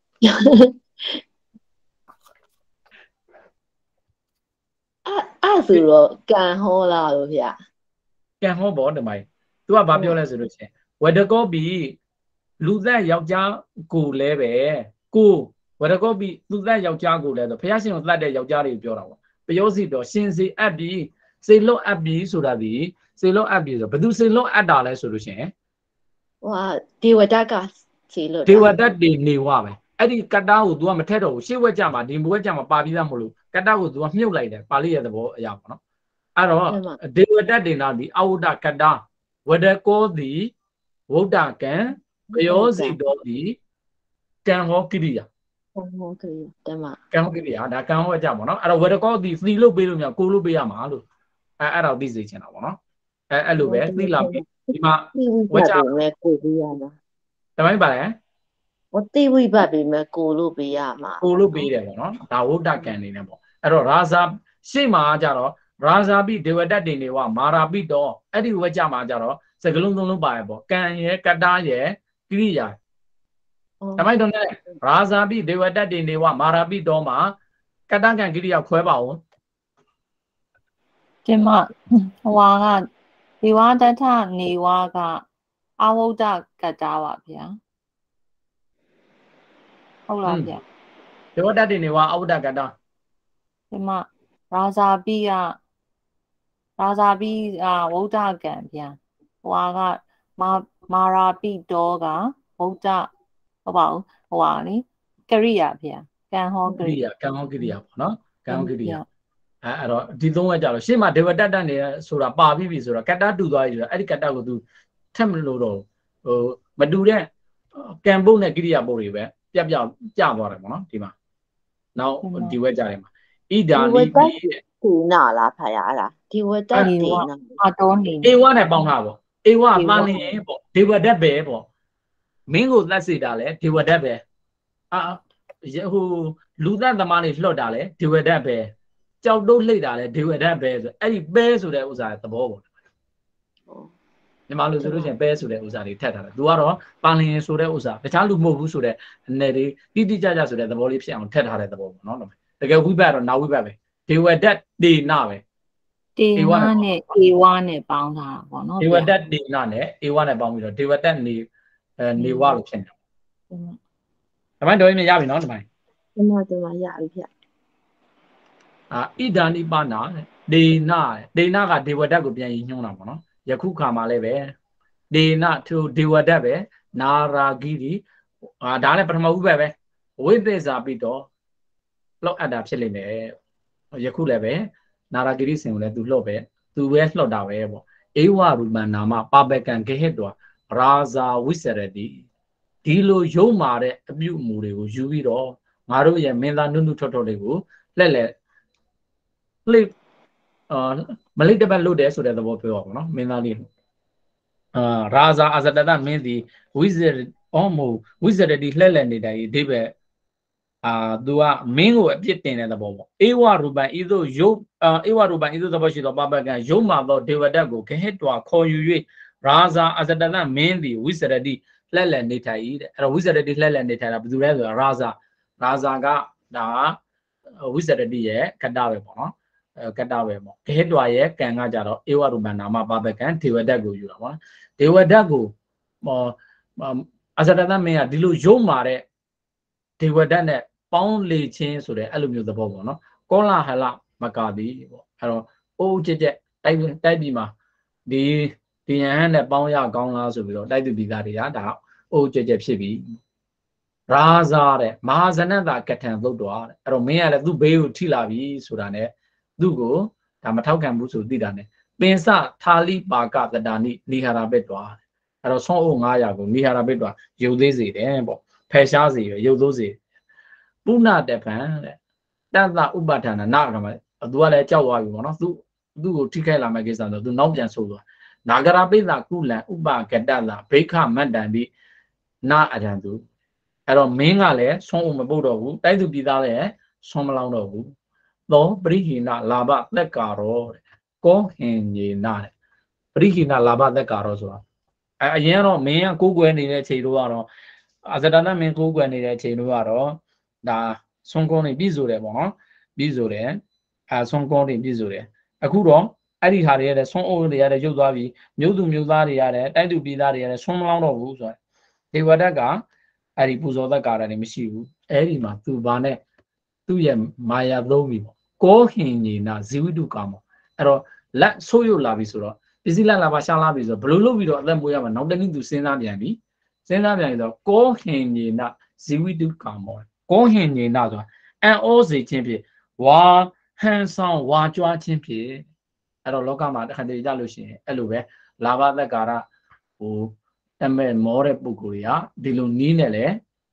အဲ့အဲ့ဆိုတော့ကံဟောလားလို့ဗျကံဟောပေါ့တမိုင်း तू ကဘာပြောလဲဆိုလို့ချင်းဝဒကောပိလူသက်ယောက်ျားကိုလည်းပဲကိုဝရကောပိသူသက်ယောက်ျားကိုလည်းဆိုဘုရားရှင်ကိုသတ်တဲ့ယောက်ျားတွေကိုပြောတာပေါ့ပယောစီတော်ရှင်စေအပ်ပြီးစေလွတ်အပ်ပြီးဆိုတာဒီစေလွတ်အပ်ပြီးဆိုဘယ်သူစေလွတ်အပ်တာလဲဆိုလို့ရှင်ဟိုဒေဝဒတ်ကစေလွတ်ဒေဝဒတ်တွေနေဝပဲအဲ့ဒီကတ္တာကို तू ကမထက်တော့ဘူးရှေ့ဝက်ကြမှာဒီဘဝက်ကြမှာပါပြီးသားမလို့ကတ္တာကို तू ကမြုပ်လိုက်တယ်ပါဠိရဲ့သဘောအရာပေါ့နော်အဲ့တော့ဒေဝဒတ်တွေနာဒီအဝုဒ္ဒကတ္တာဝဒကောတိဝုဒ္ဒကံပယောစီတော်ဒီကံဟောကိရိယာကံဟောကိရိယာတမကံဟောကိရိယာဒါကံဟောကြပါတော့အဲ့တော့ဝရကောတိသီလို့ပေးလို့မရကိုလို့ပေးရမှာလို့အဲအဲ့တော့သိစေချင်တာပေါ့နော်အဲအဲ့လိုပဲသိလာပြီဒီမှာဝကြပဲကိုပေးရမှာတမိုင်းပါလေဟောတိဝိဘတ်ပေးမယ်ကိုလို့ပေးရမှာကိုလို့ပေးတယ်ပေါ့နော်ဒါဝုဒ္ဒကံနေနေပေါ့အဲ့တော့ရာဇာရှေ့မှာကြတော့ရာဇာပိဒေဝတ္တတွေနေဝမာရာပိတော့အဲ့ဒီဝကြမှာကြတော့စကလုံးသုံးလုံးပါရပေါ့ကံရဲ့ကတ္တာရဲ့ကိရိယာတမိုင်းတော့နဲ့ရာဇာပိဒေဝတ္တတွေနေဝမာရာပိတော့မှာကတ္တကံကိရိယာခွဲပါဦးဒီမှာဟွာကဒီဝတ္ထနေဝကအဝုဒ္ဒကတ္တာပါဗျာဟုတ်လားဗျာဒေဝတ္တတွေနေဝအဝုဒ္ဒကတ္တာဒီမှာရာဇာပိကရာဇာပိကဝုဒ္ဒကံဗျာဟွာကမာမာရာပိတော့ကဝုဒ္ဒဟုတ်ပါဘူးဟိုဟာလေကရိယာဗျာကံဟောကရိယာကံဟောကရိယာပေါ့နော်ကံဟောကရိယာအဲအဲ့တော့ဒီသုံးဝက်ကြတော့ရှေ့မှာဒေဝတ္တတနေဆိုတာပါပြီးပြီဆိုတော့ကတ္တတူသွားပြီဆိုတော့အဲ့ဒီကတ္တကို तू ထက်မလို့တော့ဟိုမတူတဲ့ကံပုတ်နဲ့ကိရိယာပုတ်တွေပဲပြက်ပြကြသွားတယ်ပေါ့နော်ဒီမှာနောက်ဒီဝက်ကြတယ်မှာဣဒာနိပိဒီနာလားဖယားလားဒီဝတ္တဒီနာအတော်နေဧဝနဲ့ပေါင်းတာပေါ့ဧဝပါလင်းပေါ့ဒေဝဒတ်ပဲပေါ့မင်းကိုလက်စေတာလဲဒေဝဒတ်ပဲအာဟိုလူသက်သမားတွေလှော့တာလဲဒေဝဒတ်ပဲကြောက်တုတ်လှိတ်တာလဲဒေဝဒတ်ပဲဆိုအဲ့ဒီပဲဆိုတဲ့ဥစ္စာသဘောပေါ့ညီမလို့ဆိုလို့ရှိရင်ပဲဆိုတဲ့ဥစ္စာတွေထက်ထားတယ်သူကတော့ပါလင်းဆိုတဲ့ဥစ္စာတခြားလူမဟုတ်ဘူးဆိုတဲ့အနေတွေတိတိကျကျဆိုတဲ့သဘောလေးဖြစ်အောင်ထက်ထားတဲ့သဘောပေါ့နော်တကယ်ဝိဘတ်တော့နာဝိဘတ်ပဲဒေဝဒတ်ဒေနာပဲဒေနာနဲ့ဧဝနဲ့ပေါင်းတာပေါ့နော်ဒေဝဒတ်ဒေနာနဲ့ဧဝနဲ့ပေါင်းပြီးတော့ဒေဝဒတ်နေအဲနေဝလို့ဖြစ်နေတယ်။ဒီမှာတော့ရရပြီနော်ဒီမှာ။ဒီမှာဒီမှာရပြီဗျ။အာဣဒာနိပါဏဒေနာဒေနာကဒေဝဒတ်ကိုပြန်ရည်ညွှန်းတာပေါ့နော်။ယခုခါမှာလည်းပဲဒေနာသူဒေဝဒတ်ပဲနာရာဂိရိအာဒါလည်းပထမဥပ္ပပဲဝိသေဇာပိတော့လောက်အပ်တာဖြစ်လိမ့်မယ်။ယခုလည်းပဲနာရာဂိရိစင်ကိုလည်းသူလှော့ပဲသူပဲလှော့တာပဲပေါ့။ဧဝရူပနာမပါပကံဂဟိတောရာဇာဝိစရတိဒီလိုယုံမာတဲ့အပြုအမူတွေကိုယူပြီးတော့ငါတို့ရဲ့မင်းသားနုနုထွတ်ထွတ်တွေကိုလက်လေလိအာမလိတပတ်လို့တယ်ဆိုတဲ့သဘောပြောအောင်နော်မင်းသားလေးအာရာဇာအဇတတမင်းသည်ဝိဇရအောမို့ဝိဇရတိလှဲ့လှဲ့နေတဲ့အဓိပ္ပာယ်အာသူကမင်းကိုအပြစ်တင်တဲ့သဘောပေါ့အေဝရူပံဤသို့ရုပ်အာအေဝရူပံဤသို့သဘောရှိသောပပကံရုပ်မှာသောဒေဝဒတ်ကိုခဟစ်တွာခေါ်ယူ၍ရာဇာအဇတတမင်းသည်ဝိဇရတိလှဲ့လှဲ့နေထိုင်၏တဲ့အဲ့တော့ဝိဇရတိလှဲ့လှဲ့နေထိုင်တာဘယ်သူလဲဆိုတော့ရာဇာရာဇာကဒါဝိဇရတိရဲ့ကတ္တပဲပေါ့နော်ကတ္တပဲပေါ့ခဟစ်တွာရဲ့ကံကကြတော့အေဝရူပံနာမပပကံဒေဝဒတ်ကိုယူတာပေါ့နော်ဒေဝဒတ်ကိုဟောအဇတတမင်းကဒီလိုရုပ်မာတဲ့ဒေဝဒတ်နဲ့ပေါင်းလေချင်းဆိုတဲ့အဲ့လိုမျိုးသဘောပေါ့နော်ကောလာဟလမကာတိပေါ့အဲ့တော့အိုးကြက်ကြက်တိုက်တိုက်ပြီးမှာဒီဒီယဟန်နဲ့ပေါင်းရကောင်းလားဆိုပြီးတော့တိုက်သူပြည်သားတွေကဒါအိုးကြက်ကြက်ဖြစ်ပြီးရာဇာတဲ့မဟာဇနတကထံသုတ်တော်တဲ့အဲ့တော့မင်းကလည်းသူ့ဘေးကိုထိလာပြီဆိုတာ ਨੇ သူ့ကိုဒါမထောက်ခံဘူးဆိုသိတာ ਨੇ ပင်စသာလိပါကတတာနိနိဟာရဘက်တော်အဲ့တော့ဆုံးအုပ်ငါးရာကိုနိဟာရဘက်တော်ရုပ်သေးစေတယ်ပေါ့ဖယ်ရှားစေရရုပ်သိုးစေပုဏ္ဏတပံတဲ့တတ္တဥပဋ္ဌာဏနာကမှာသူကလည်းကြောက်သွားပြီပေါ့နော်သူသူ့ကိုထိခိုက်လာမဲ့ကိစ္စဆိုသူနောက်ပြန်ဆိုသွားနာဂရပိသကုလံဥပကတလဘိခမတ္တံတိနာအရံသူအဲ့တော့မင်းကလည်းဆုံးအုပ်မပုတ်တော့ဘူးတိုက်သူပြည်သားလည်းဆုံးမလောင်းတော့ဘူးသောပရိဟိနလာဘသက်ကာရောတဲ့ကောဟင်ညေနာတဲ့ပရိဟိနလာဘသက်ကာရောဆိုတာအဲအရင်ကတော့မင်းကကိုးကွယ်နေတဲ့အချိန်တို့ကတော့အဇဒနာမင်းကိုးကွယ်နေတဲ့အချိန်တို့ကတော့ဒါဆုံးကုန်းနေပြည်ဆိုတယ်ပေါ့နော်ပြည်ဆိုတယ်အဲဆုံးကုန်းနေပြည်ဆိုတယ်အခုတော့အဲ့ဒီဟာတွေရတဲ့ဆုံးအုပ်တွေရတဲ့ရုပ်သွားပြီးမြို့သူမြို့သားတွေရတဲ့တိုက်သူပြည်သားတွေရတဲ့ဆုံးမလောင်းတော့ဘူးဆိုတော့ဒေဝဒတ်ကအဲ့ဒီပူဇော်သက်ကာရတွေမရှိဘူးအဲ့ဒီမှာသူဘာနဲ့သူ့ရဲ့မာယာသုံးပြီပေါ့ကောဟင်ညေနာဇီဝိတုကာမောအဲ့တော့လက်ဆိုးရုပ်လာပြီဆိုတော့ပစ္စည်းလက်လာပါရှားလာပြီဆိုတော့ဘလို့လုပ်ပြီးတော့အသက်မွေးရမှာနောက်တနည်းသူစဉ်းစားပြန်ပြီစဉ်းစားပြန်ပြီဆိုတော့ကောဟင်ညေနာဇီဝိတုကာမောကောဟင်ညေနာဆိုတာအံ့ဩစေခြင်းဖြင့်ဝါဟန်ဆောင်ဝါကြွားခြင်းဖြင့်အဲ့တော့လောကမှာတခါတည်းကြလို့ရှိရင်အဲ့လိုပဲလာဘသက်ကာရဟိုတမဲ့မောတဲ့ပုဂ္ဂိုလ်တွေကဒီလိုနီးနေလေ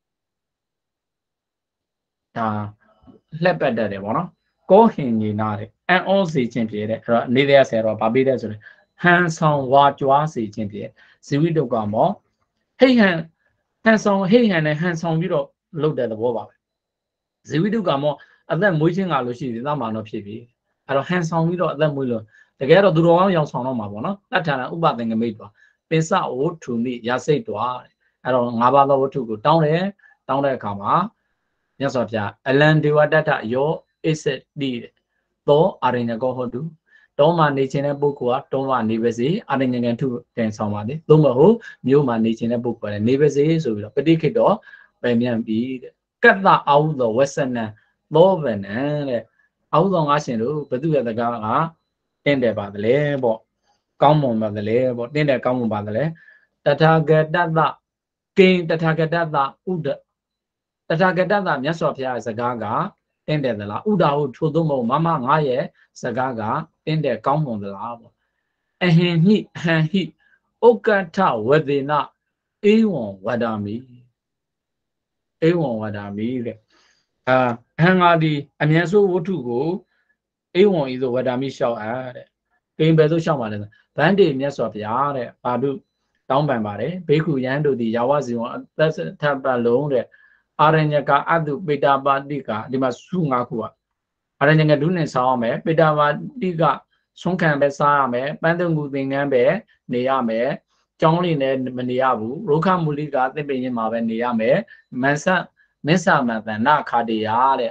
ဒါလှက်ပတ်တတ်တယ်ပေါ့နော်ကောဟင်ညေနာတဲ့အံ့ဩစေခြင်းဖြင့်တဲ့အဲ့တော့နေတဲ့ဆယ်တော့ဗာပေးတဲ့ဆိုရင်ဟန်ဆောင်ဝါကြွားစေခြင်းဖြင့်ဇီဝိတုကမောဟိဟန်ဟန်ဆောင်ဟိဟန်နဲ့ဟန်ဆောင်ပြီးတော့လုပ်တဲ့သဘောပါပဲဇီဝိတုကမောအသက်မွေးခြင်းကလို့ရှိရင်သမာနောဖြစ်ပြီအဲ့တော့ဟန်ဆောင်ပြီးတော့အသက်မွေးလို့တကယ်တော့သူတော်ကောင်းရောင်ဆောင်တော့မှာပေါ့နော်တထာဏဥပသင်္ကမိတ်တော်ပင်စဝတ္ထုနိရစိတ်တော်အဲ့တော့ငါးပါးသောဝတ္ထုကိုတောင်းတယ်တောင်းတဲ့အခါမှာမြတ်စွာဘုရားအလံဒေဝတ္တယောအစ္ဆတိသောအာရဏကောဟောတုတောမှာနေခြင်းတဲ့ပုဂ္ဂိုလ်ကတောမှာနေပါစေအာရဏငံထုတင်ဆောင်ပါလေသို့မဟုတ်မြို့မှာနေခြင်းတဲ့ပုဂ္ဂိုလ်ကလည်းနေပါစေဆိုပြီးတော့ပဋိခိတ်တော်ပယ်မြန်ပြီတဲ့ကတ္တအာဟုသောဝဆနံသောဗနံတဲ့အာဟုသောငါရှင်တို့ဘသူရဲ့တကားကတင့်တယ်ပါတယ်ပေါ့ကောင်းမွန်ပါတယ်ပေါ့တင့်တယ်ကောင်းမွန်ပါတယ်တထာဂတတကိဉ္တထာဂတတဥဒတထာဂတတမြတ်စွာဘုရားရဲ့စကားကတင့်တယ်သလားဥဒါဟုထို့သို့မဟုတ်မမငါရဲ့စကားကတင့်တယ်ကောင်းမွန်သလားပေါ့အဟင်ဟိအဟံဟိဥက္ကဋ္ဌဝဒေနဧဝံဝဒာမိဧဝံဝဒာမိတဲ့အာအဟံငါဒီအမြဲဆိုဝတ္ထုကိုဧဝံဤသို့ဝဒာမိလျှောက်အပ်တဲ့ကိန်းပဲသို့လျှောက်ပါလေဗန္တေမြတ်စွာဘုရားတဲ့ဘာတုတောင်းပန်ပါတယ်ဘေခုယံတို့ဒီယာဝဇီဝံအသက်ထပ်ပတ်လုံးတဲ့အာရညကအတုပေတာပါတိကဒီမှာစုငါးခုอ่ะအာရညကဒုနဲ့ဆောင်းရမယ်ပေတာပါတိကဆုံးခံပဲစားရမယ်ပန်းတုံကူသင်္ကန်းပဲနေရမယ်ကျောင်းလေးနဲ့မနေရဘူးရုခမူလိကသစ်ပင်ရင်မှာပဲနေရမယ်မန်ဆမစ္ဆမတန်နာခါတေယတဲ့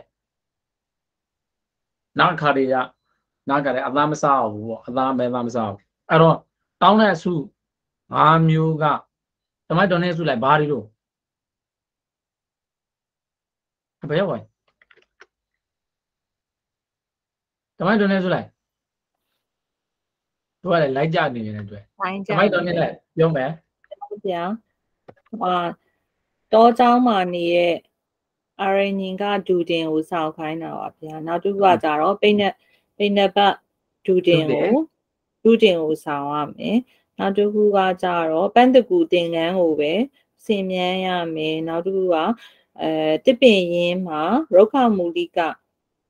နာခါတေယနာကလည်းအသားမစားဘူးပေါ့အသားပဲသားမစားဘူးအဲ့တော့တောင်းတဲ့အစုငါးမျိုးကဓမ္မတော်နဲ့စုလိုက်ဘာတွေလို့ဘယ်ရောက်ပါ့ဓမ္မတော်နဲ့စုလိုက်တို့ကလည်းလိုက်ကြနေနေတယ်တွေ့ဓမ္မတော်နဲ့လည်းပြောမယ်ဟုတ်ဗျာဟာတောเจ้าမှာနေတဲ့အာရညင်ကဒူတင်ကိုစောက်ခိုင်းတာပါဗျာနောက်တစ်ခုကကြတော့ပိနေပိနေပတ်ဒူတင်ကိုဒူတင်ကိုစောက်ရမယ်နောက်တစ်ခုကကြတော့ပန်းတကူတင်ကန်းကိုပဲဆင်မြန်းရမယ်နောက်တစ်ခုကအဲတစ်ပင်ရင်းမှာရုခမူလိက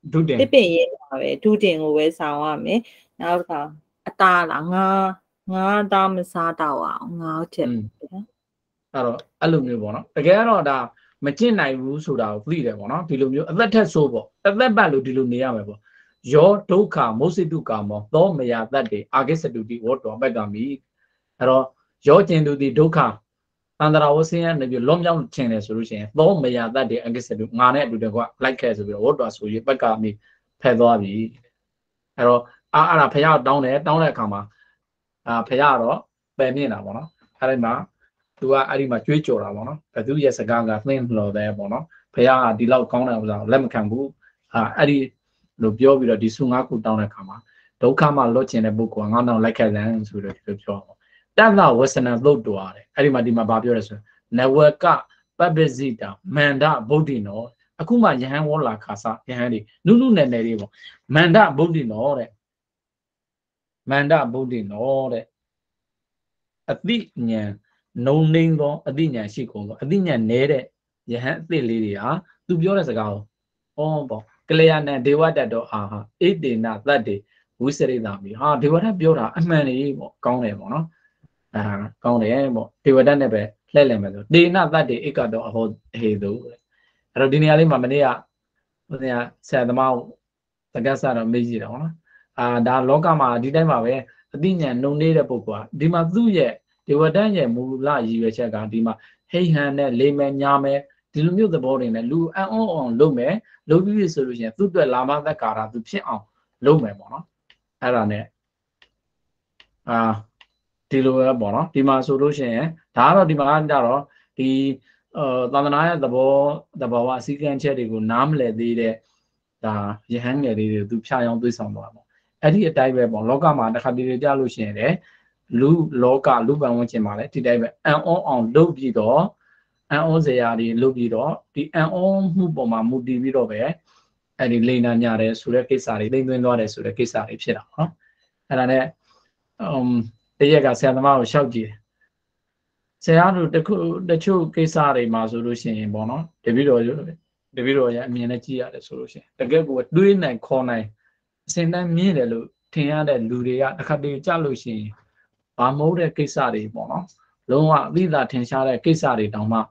ဒုတင်တစ်ပင်ရေးပါပဲဒုတင်ကိုပဲဆောင်ရမယ်နောက်တစ်ခါအသားလားငါငါသားမစားတော့အောင်ငါချက်အဲ့တော့အဲ့လိုမျိုးပေါ့နော်တကယ်တော့ဒါမကျင့်နိုင်ဘူးဆိုတာကိုသိတယ်ပေါ့နော်ဒီလိုမျိုးအသက်ထက်ဆိုးပေါ့အသက်ပတ်လို့ဒီလိုနေရမယ်ပေါ့ယောဒုက္ခမုစိတုကာမောသောမယတတ်တေအာဂိစတုတိဝတ္တောပက်ကမိအဲ့တော့ယောကျင်တုတိဒုက္ခသန္တရာဝဆင်းရဲနေပြီးလွန်မြောက်ချင်တယ်ဆိုလို့ရှိရင်သောမယတတ်တေအာဂိစတုငါနဲ့အတူတကွလိုက်ခဲ့ဆိုပြီးတော့ဝတ္တောဆိုပြီးပက်ကမိဖယ်သွားပြီအဲ့တော့အာအဲ့ဒါဖះတောင်းတယ်တောင်းတဲ့အခါမှာအာဖះကတော့ပယ်မြင့်တာပေါ့နော်အဲ့ဒီမှာသူကအဲ့ဒီမှာကြွေးကြော်တာပေါ့နော်ဘသူရဲ့စကားကသင်လို့တယ်ပေါ့နော်ဖះကဒီလောက်ကောင်းတဲ့ဥစ္စာကိုလက်မခံဘူးအာအဲ့ဒီလို့ပြောပြီးတော့ဒီစုငါးခုတောင်းတဲ့အခါမှာဒုက္ခမှလွတ်ကျင်တဲ့ပုဂ္ဂိုလ်ကငါတော့လိုက်ခဲ့တယ်ဆိုတော့ဒီလိုပြောတော့တသဝဆနသုတ်တော်ရတယ်အဲ့ဒီမှာဒီမှာဗာပြောရဲဆိုနဝကပပ္ပဇိတာမန္တဗုဒ္ဓိနောအခုမှယဟန်ဝေါလာခါစယဟန်တွေနုနုနယ်နယ်တွေပေါ့မန္တဗုဒ္ဓိနောတဲ့မန္တဗုဒ္ဓိနောတဲ့အတိညာနုံနှင်းသောအတိညာရှိကုန်သောအတိညာနဲတဲ့ယဟန်အသစ်လေးတွေဟာသူပြောတဲ့စကားကိုဩပေါ့ကလျာဏံဒေဝတ္တတော်အာဟာဣတေနသတ္တေဝိစရိတာမိဟာဒေဝတ္တပြောတာအမှန်လေးပေါ့ကောင်းတယ်ပေါ့နော်အာကောင်းတယ်ပေါ့ဒေဝတ္တနဲ့ပဲလှည့်လည်မယ်ဆိုတေနသတ္တေဧကတောအဟောဟေတုအဲ့တော့ဒီနေရာလေးမှာမနေ့ကဟိုနေရာဆရာသမားတက္ကသတော့မေးကြည့်တာပေါ့နော်အာဒါလောကမှာဒီတိုင်းမှာပဲအတိညာနှုံနေတဲ့ပုဂ္ဂိုလ်ကဒီမှာသူ့ရဲ့ဒေဝတ္တရဲ့မူလရည်ရွယ်ချက်ကဒီမှာဟိဟန်နဲ့လေးမယ်ညာမယ်ဒီလိုမျိုးသဘောတွေနဲ့လူအံ့ဩအောင်လုပ်မယ်လုပ်ပြီးဆိုလို့ရှိရင်သူ့အတွက်လာမသက်ကာရသူဖြစ်အောင်လုပ်မယ်ပေါ့နော်အဲ့ဒါနဲ့အာဒီလိုပဲပေါ့နော်ဒီမှာဆိုလို့ရှိရင်ဒါကတော့ဒီမှာကြတော့ဒီအာသာသနာရဲ့သဘောသဘောဝအစည်းကမ်းချက်တွေကိုနားမလည်သေးတဲ့ဒါယဟန်ငယ်လေးတွေသူဖြာရောင်းသွေးဆောင်သွားပေါ့အဲ့ဒီအတိုင်းပဲပေါ့လောကမှာတစ်ခါတည်းကြလို့ရှိရင်လေလူလောကလူပန်ဝင်ခြင်းမှာလေဒီတိုင်းပဲအံ့ဩအောင်လုပ်ပြီးတော့အံ့ဩစရာတွေလုပ်ပြီးတော့ဒီအံ့ဩမှုပေါ်မှာမူတည်ပြီးတော့ပဲအဲ့ဒီလိန်နာညာတယ်ဆိုတဲ့ကိစ္စတွေသိမ့်သွင်းသွားတယ်ဆိုတဲ့ကိစ္စတွေဖြစ်တာနော်အဲ့ဒါနဲ့အမ်တရက်ကဆရာသမားကိုရှောက်ကြည့်ဆရာတို့တခုတချို့ကိစ္စတွေမှာဆိုလို့ရှိရင်ပေါ့နော်တပည့်တော်တပည့်တော်ရဲ့အမြင်နဲ့ကြည့်ရတယ်ဆိုလို့ရှိရင်တကယ်ကိုတွေးနိုင်ခေါ်နိုင်အစင်တန်းမြင်တယ်လို့ထင်ရတဲ့လူတွေကတစ်ခါတည်းကြလို့ရှိရင်ဘာမဟုတ်တဲ့ကိစ္စတွေပေါ့နော်လုံးဝအသိသာထင်ရှားတဲ့ကိစ္စတွေတောင်မှ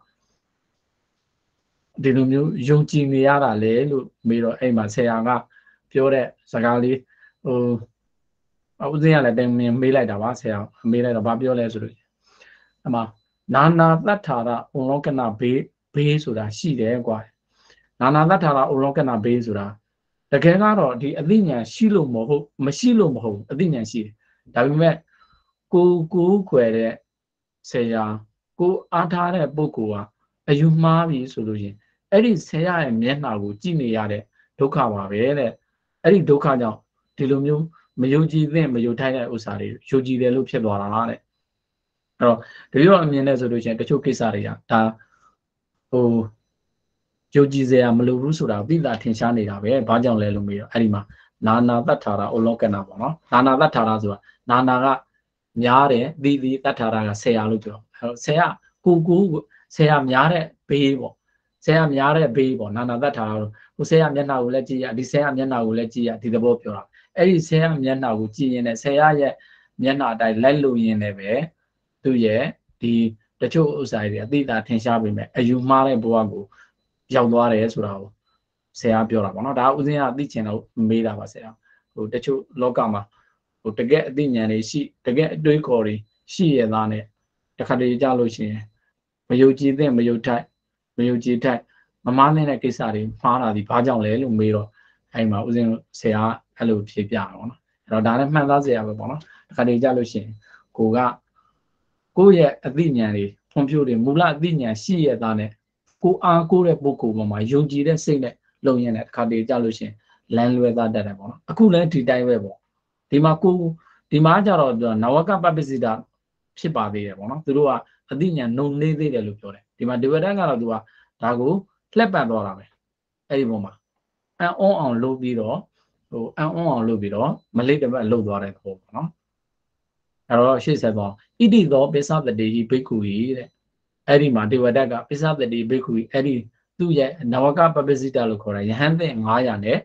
ဒီလိုမျိုးယုံကြည်နေရတာလေလို့မေးတော့အဲ့မှာဆရာကပြောတဲ့စကားလေးဟိုဦးစင်းရလည်းတင်မေးလိုက်တာပါဆရာမေးလိုက်တော့ဘာပြောလဲဆိုလို့အမနာနာတ္ထာရဥလောကနာဘေးဘေးဆိုတာရှိတယ်ကွာနာနာတ္ထာရဥလောကနာဘေးဆိုတာတကယ်ကတော့ဒီအသိဉာဏ်ရှိလို့မဟုတ်မရှိလို့မဟုတ်အသိဉာဏ်ရှိတယ်ဒါပေမဲ့ကိုကိုခွဲတဲ့ဆရာကိုအားထားတဲ့ပုဂ္ဂိုလ်ကအယူမှားပြီဆိုလို့ရင်အဲ့ဒီဆရာရဲ့မျက်နှာကိုကြည့်နေရတဲ့ဒုက္ခပါပဲတဲ့အဲ့ဒီဒုက္ခကြောင့်ဒီလိုမျိုးမယုံကြည်သင့်မယုံထိုက်တဲ့ဥစ္စာတွေယုံကြည်တယ်လို့ဖြစ်သွားတာတဲ့အဲ့တော့ဒီလိုအမြင်နဲ့ဆိုလို့ရှိရင်တချို့ကိစ္စတွေကဒါဟိုယုံကြည်စရာမလိုဘူးဆိုတာသိတာထင်ရှားနေတာပဲဘာကြောင့်လဲလို့မေးတော့အဲ့ဒီမှာနာနာတ္ထာရဩလောကနာပေါ့နော်နာနာတ္ထာရဆိုတာနာနာကများတယ်သီသီတ္ထာရကဆရာလို့ပြောအဲ့ဆရာကိုကိုဆရာများတဲ့ဘေးပေါ့ဆရာများတဲ့ဘေးပေါ့နာနာတ္ထာရလို့ဟိုဆရာမျက်နှာကိုလည်းကြည့်ရဒီဆရာမျက်နှာကိုလည်းကြည့်ရဒီသဘောပြောတာအဲ့ဒီဆရာမျက်နှာကိုကြည့်ရင်လည်းဆရာရဲ့မျက်နှာအတိုင်းလိုက်လို့ရင်လည်းပဲသူ့ရဲ့ဒီတချို့ဥစ္စာတွေအသိတာထင်ရှားပေမဲ့အယူမှားတဲ့ဘဝကိုရောက်သွားတယ်ဆိုတာကိုဆရာပြောတာပေါ့နော်ဒါဥစဉ်ကအသိချင်တော့မေးတာပါဆရာဟိုတချို့လောကမှာဟိုတကယ်အသိဉာဏ်တွေရှိတကယ်အတွေးခေါ်တွေရှိရသားနဲ့တခါတည်းကြလို့ရှိရင်မယုံကြည်သင့်မယုံထိုက်မယုံကြည်ထိုက်မမားတဲ့ကိစ္စတွေမှားတာဒီဘာကြောင့်လဲလို့မေးတော့အဲ့မှာဥစဉ်ဆရာအဲ့လိုဖြေပြတာပေါ့နော်အဲ့တော့ဒါလည်းမှန်သားစရာပဲပေါ့နော်တခါတည်းကြလို့ရှိရင်ကိုကကိုယ့်ရဲ့အသိဉာဏ်တွေဖွံ့ဖြိုးတယ်မူလအသိဉာဏ်ရှိရသားနဲ့ကိုအားကိုးတဲ့ပုဂ္ဂိုလ်ပေါ်မှာယုံကြည်တဲ့စိတ်နဲ့လုံရင်လည်းတစ်ခါတည်းကြလို့ရှိရင်လမ်းလွဲသားတတ်တယ်ပေါ့နော်အခုလည်းဒီတိုင်းပဲပေါ့ဒီမှာကိုဒီမှာကြတော့နဝကပပ္ပစိတာဖြစ်ပါသေးတယ်ပေါ့နော်သူတို့ကအသိဉာဏ်နှုံနေသေးတယ်လို့ပြောတယ်ဒီမှာဒီဝဒန်ကတော့သူကဒါကိုလှက်ပတ်သွားတာပဲအဲ့ဒီပုံမှာအံ့ဩအောင်လုပ်ပြီးတော့ဟိုအံ့ဩအောင်လုပ်ပြီးတော့မလိတပတ်လှုပ်သွားတဲ့ပုံပေါ့နော်အဲ့တော့ရှေ့ဆက်သွားဣတိသောပိဿပတိဟိဘိက္ခုဟိတဲ့အဲ့ဒီမှာဒေဝဒတ်ကပိဿပတိဘိက္ခုဟိအဲ့ဒီသူ့ရဲ့နဝကပပ္ပစိတလို့ခေါ်တဲ့ယဟန်သင်ငါးရာနဲ့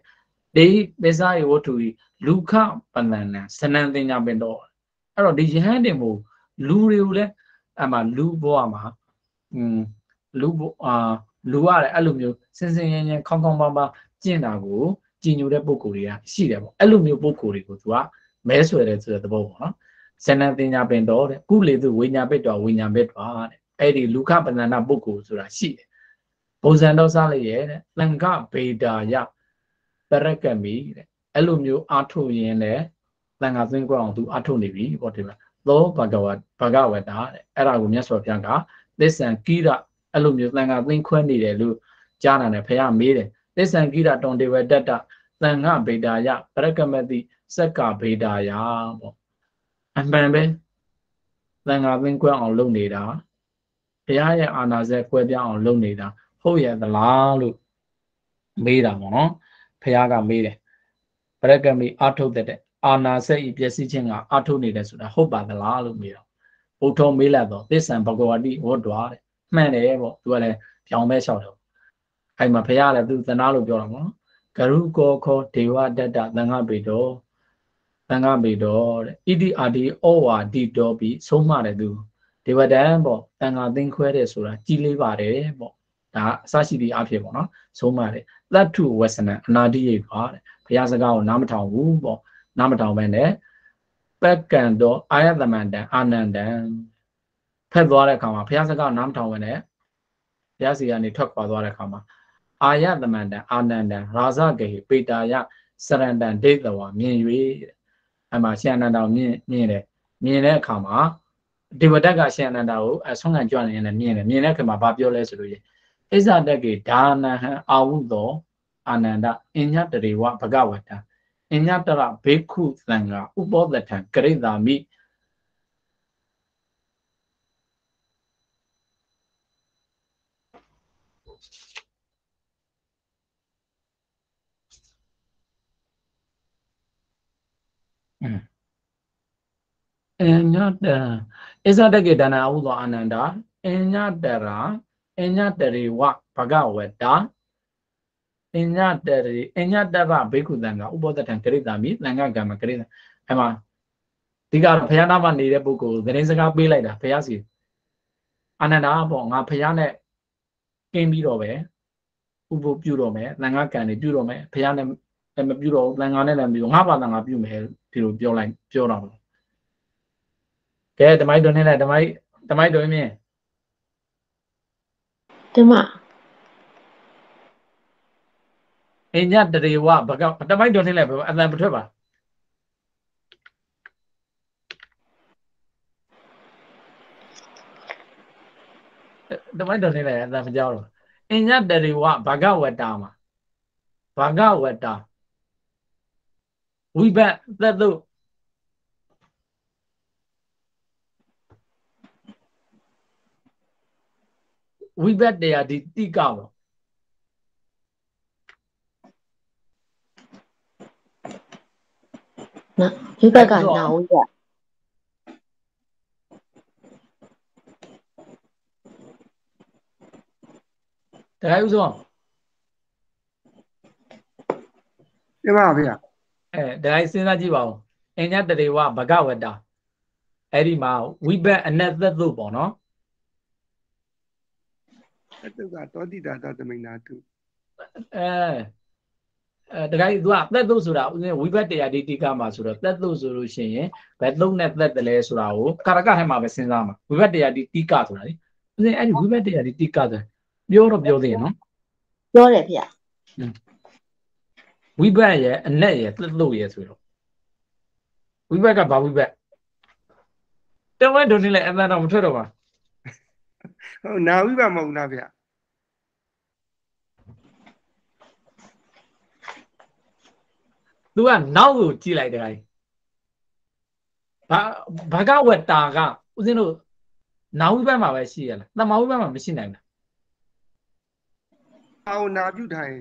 They desire what to Luca banana, Sanantina Bendo. Oh, did you hand him? Lurule, ama Luboama, Lubo, ah, Luare alumio, sensing Kong Bamba, Jinago, Ginu de Bokuria, see them, alumio Bokuri, Meswere to the Bobo. Sanantina Bendo, Guli the Winya Beto, Winya Beto, Eddie Luca banana Boku, so I see. Posando Sally, Lanka, Beda, ya. Perakami, Alumio Atu Yene, Langasin ground to Atunibi, whatever. Though Bagawat, Bagawata, Eragumias of Yanga, this and Kira, Alumio Langasin Quendi, Lu, Jana and Paya made. This and Kira don't they were data, Langa Beda ya, Perakamati, Saka Beda ya. And Bambe, Langasin Qua on Lunida, Paya Anaze Quedia on Lunida, Hoya the La Lu Beda, no? Payaga made. Paragami auto that Anna say Piasichinga auto needed to the hope by the law meal. Oto Milado, this and Bagawadi or Dware, man ever to a young meshoto. I'm a payala do the Nalu Bioramo. Garuko ko Dewa Dada Langabido, Langabido, Idi Adi Owa di Dobi, so mad do. They were dambo, Langa think queries or a Gili Vare, Sashi the Apivona, so mad. That too was an Nadi Vare. Piazzago Namatown Wumbo, Namatown Bende, Pekando, I have the man there, Anandan. Pedwara Kama, Piazzago Namtown Wene, Piazzi and he talk about Dwara Kama. I have the man there, Anandan, Raza Gay, Pita Ya, Sarandan, Dedawa, Minui, and my Shananda Mine, Mine Kama, Divadaga Shanandao, as long as Johnny and Mine, Mine Kama Babioles. Is that the gate, Dana, Audo? Ananda, Inyatari wa Pagawata, Inyatara Beku Thanga, Ubo the Tank, Greda me. Inyatara is that the Gedana Udo Ananda, Inyatara, Inyatari wa Pagawata. Inyatari, Inyatara Beku Thanga, Ubo the Tank, Greda me, Langa Gamma Greda. Emma, the God Pianava needed Buku, the Rinsaga be like that, Piazzi. Ananda Bong, a Piane came be over. Ubu Bureau me, Langa can Bureau me, Pianam and Bureau, Langan and Bureau, Havana Bume, Piro, Pure Pure. Okay, the might don't let the might, the might do me. The ma. In yet the day what, but the might don't let and then whatever. The might don't let and then Jaro. In yet the day what, Bagawatama. Bagawata. We bet that do. We bet they are the Tigao. No, you got now. The guy was on. Yeah, Eh, the guy saying that you are. In yet the day what, Bagawata. Eddie Ma, we bet another loop on, no? I think I thought that the main too. Eh, the guy do up that those we bet the Aditika Masura, that those solution, but don't let that the less Rao, Karakahama Sinama. We bet the Aditika, right? We bet the Aditika. You're a building, no? You're it, yeah. We bet ya and lay it, little years. We bet about we bet. Don't wait to let that on Turova. Oh, now we are Monavia. Do I now tea like the guy? Bagawataga, you know, now we buy my seal. The Mauma machine. How now you die?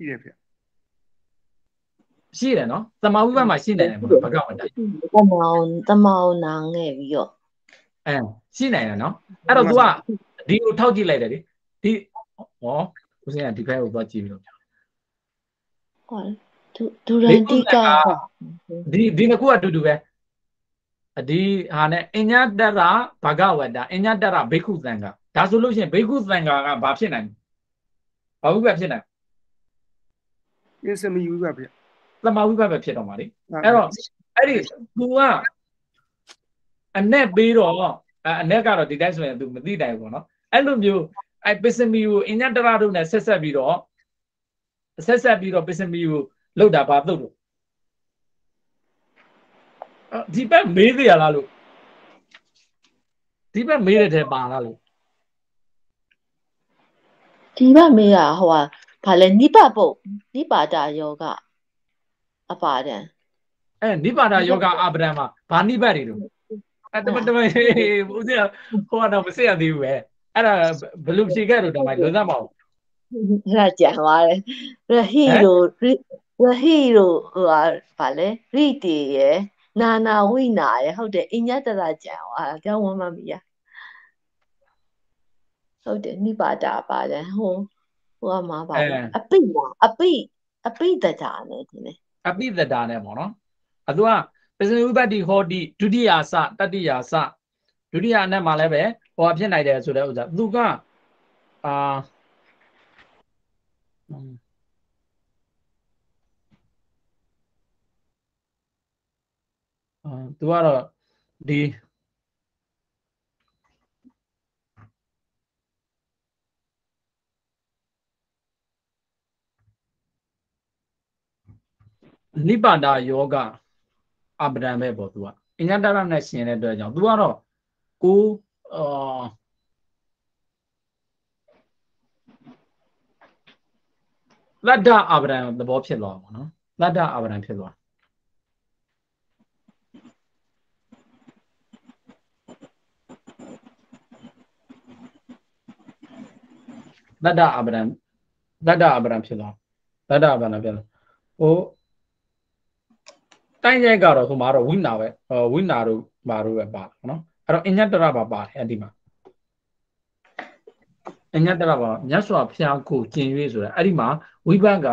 See it, no? The Mauma machine. Bagawata. The mound, the mound, and you. Eh, see, no? I don't do. Do you talk you later? The oh, was it a depend of what you know? ဒူဒူရန်တိကကဒီဒီနှစ်ခုအတူတူပဲဒီဟာနဲ့အညတရဘဂဝတ္တအညတရဘိက္ခုသံဃာဒါဆိုလို့ရှိရင်ဘိက္ခုသံဃာကဘာဖြစ်နိုင်ဘာဝိပတ်ဖြစ်နိုင်ပစ္စမီဝိပါဗျာသမဝိပတ်ပဲဖြစ်တော့မှာလေအဲ့တော့အဲ့ဒီ तू ကအနဲ့ပေးတော့အနဲ့ကတော့ဒီတိုင်းဆိုရင် तू မသိတိုင်းဘူးเนาะအဲ့လိုမျိုးအဲ့ပစ္စမီကိုအညတရတို့နဲ့ဆက်ဆက်ပြီးတော့ဆက်ဆက်ပြီးတော့ပစ္စမီကိုလောက်တာဘာသုတ်လို့ဒီဘက်မေးသေးရလားလို့ဒီဘက်မေးတဲ့ထဲပါလားလို့ဒီဘက်မေးတာဟိုဟာဘာလဲနိပတ်ပုတ်နိပါဒယောဂအပါဒံအဲနိဗ္ဗာန်ယောဂအပဒံမှာဘာနိဗ္ဗာန်တွေလို့အဲတမတမဦးစီဟိုကတော့မစစ်ရသေးဘူးပဲအဲ့ဒါဘယ်လိုဖြေခဲ့လို့တော့မိုင်းလုံးသမောင်အဲ့ဒါကြံသွားတယ်ရဟိတို့ရဟိတို့ဟိုဟာဘာလဲရိတေရယ်နာနာဝိနာရယ်ဟုတ်တယ်အညတရကြံသွားတာကြောင်းဝမ်းမမီရဟုတ်တယ်နိပါဒပါဒံဟိုဟိုကမှာပါအပိလားအပိအပိတတာနဲ့ဒီလေအပိသတာနဲ့ပေါ့နော်အတူကပစ္စည်းဥပတ္တိဟောတိဒုတိယစတတိယစဒုတိယအနက်မှာလည်းပဲဟောဖြစ်နိုင်တယ်ဆိုတဲ့ဥစ္စာသူကအာအာသူကတော့ဒီနိဗ္ဗာန်ယောဂအပဒံပဲပေါ့သူကအညတရနဲ့ရှင်တဲ့အတွက်ကြောင့်သူကတော့ကိုအာလတ္တအပဒံသဘောဖြစ်သွားပါတော့လတ္တအပဒံဖြစ်သွားလတ္တအပဒံလတ္တအပဒံဖြစ်သွားလတ္တအပဒံဖြစ်သွားဟိုတိုင်းရိုက်ကတော့ဟိုမှာတော့ဝိနာပဲဝိနာတို့မာတို့ပဲပါနော်အဲ့တော့အညတရပါပါတယ်အဲ့ဒီမှာအညတရပါမြတ်စွာဘုရားကိုကျင်၍ဆိုတာအဲ့ဒီမှာဝိဘတ်က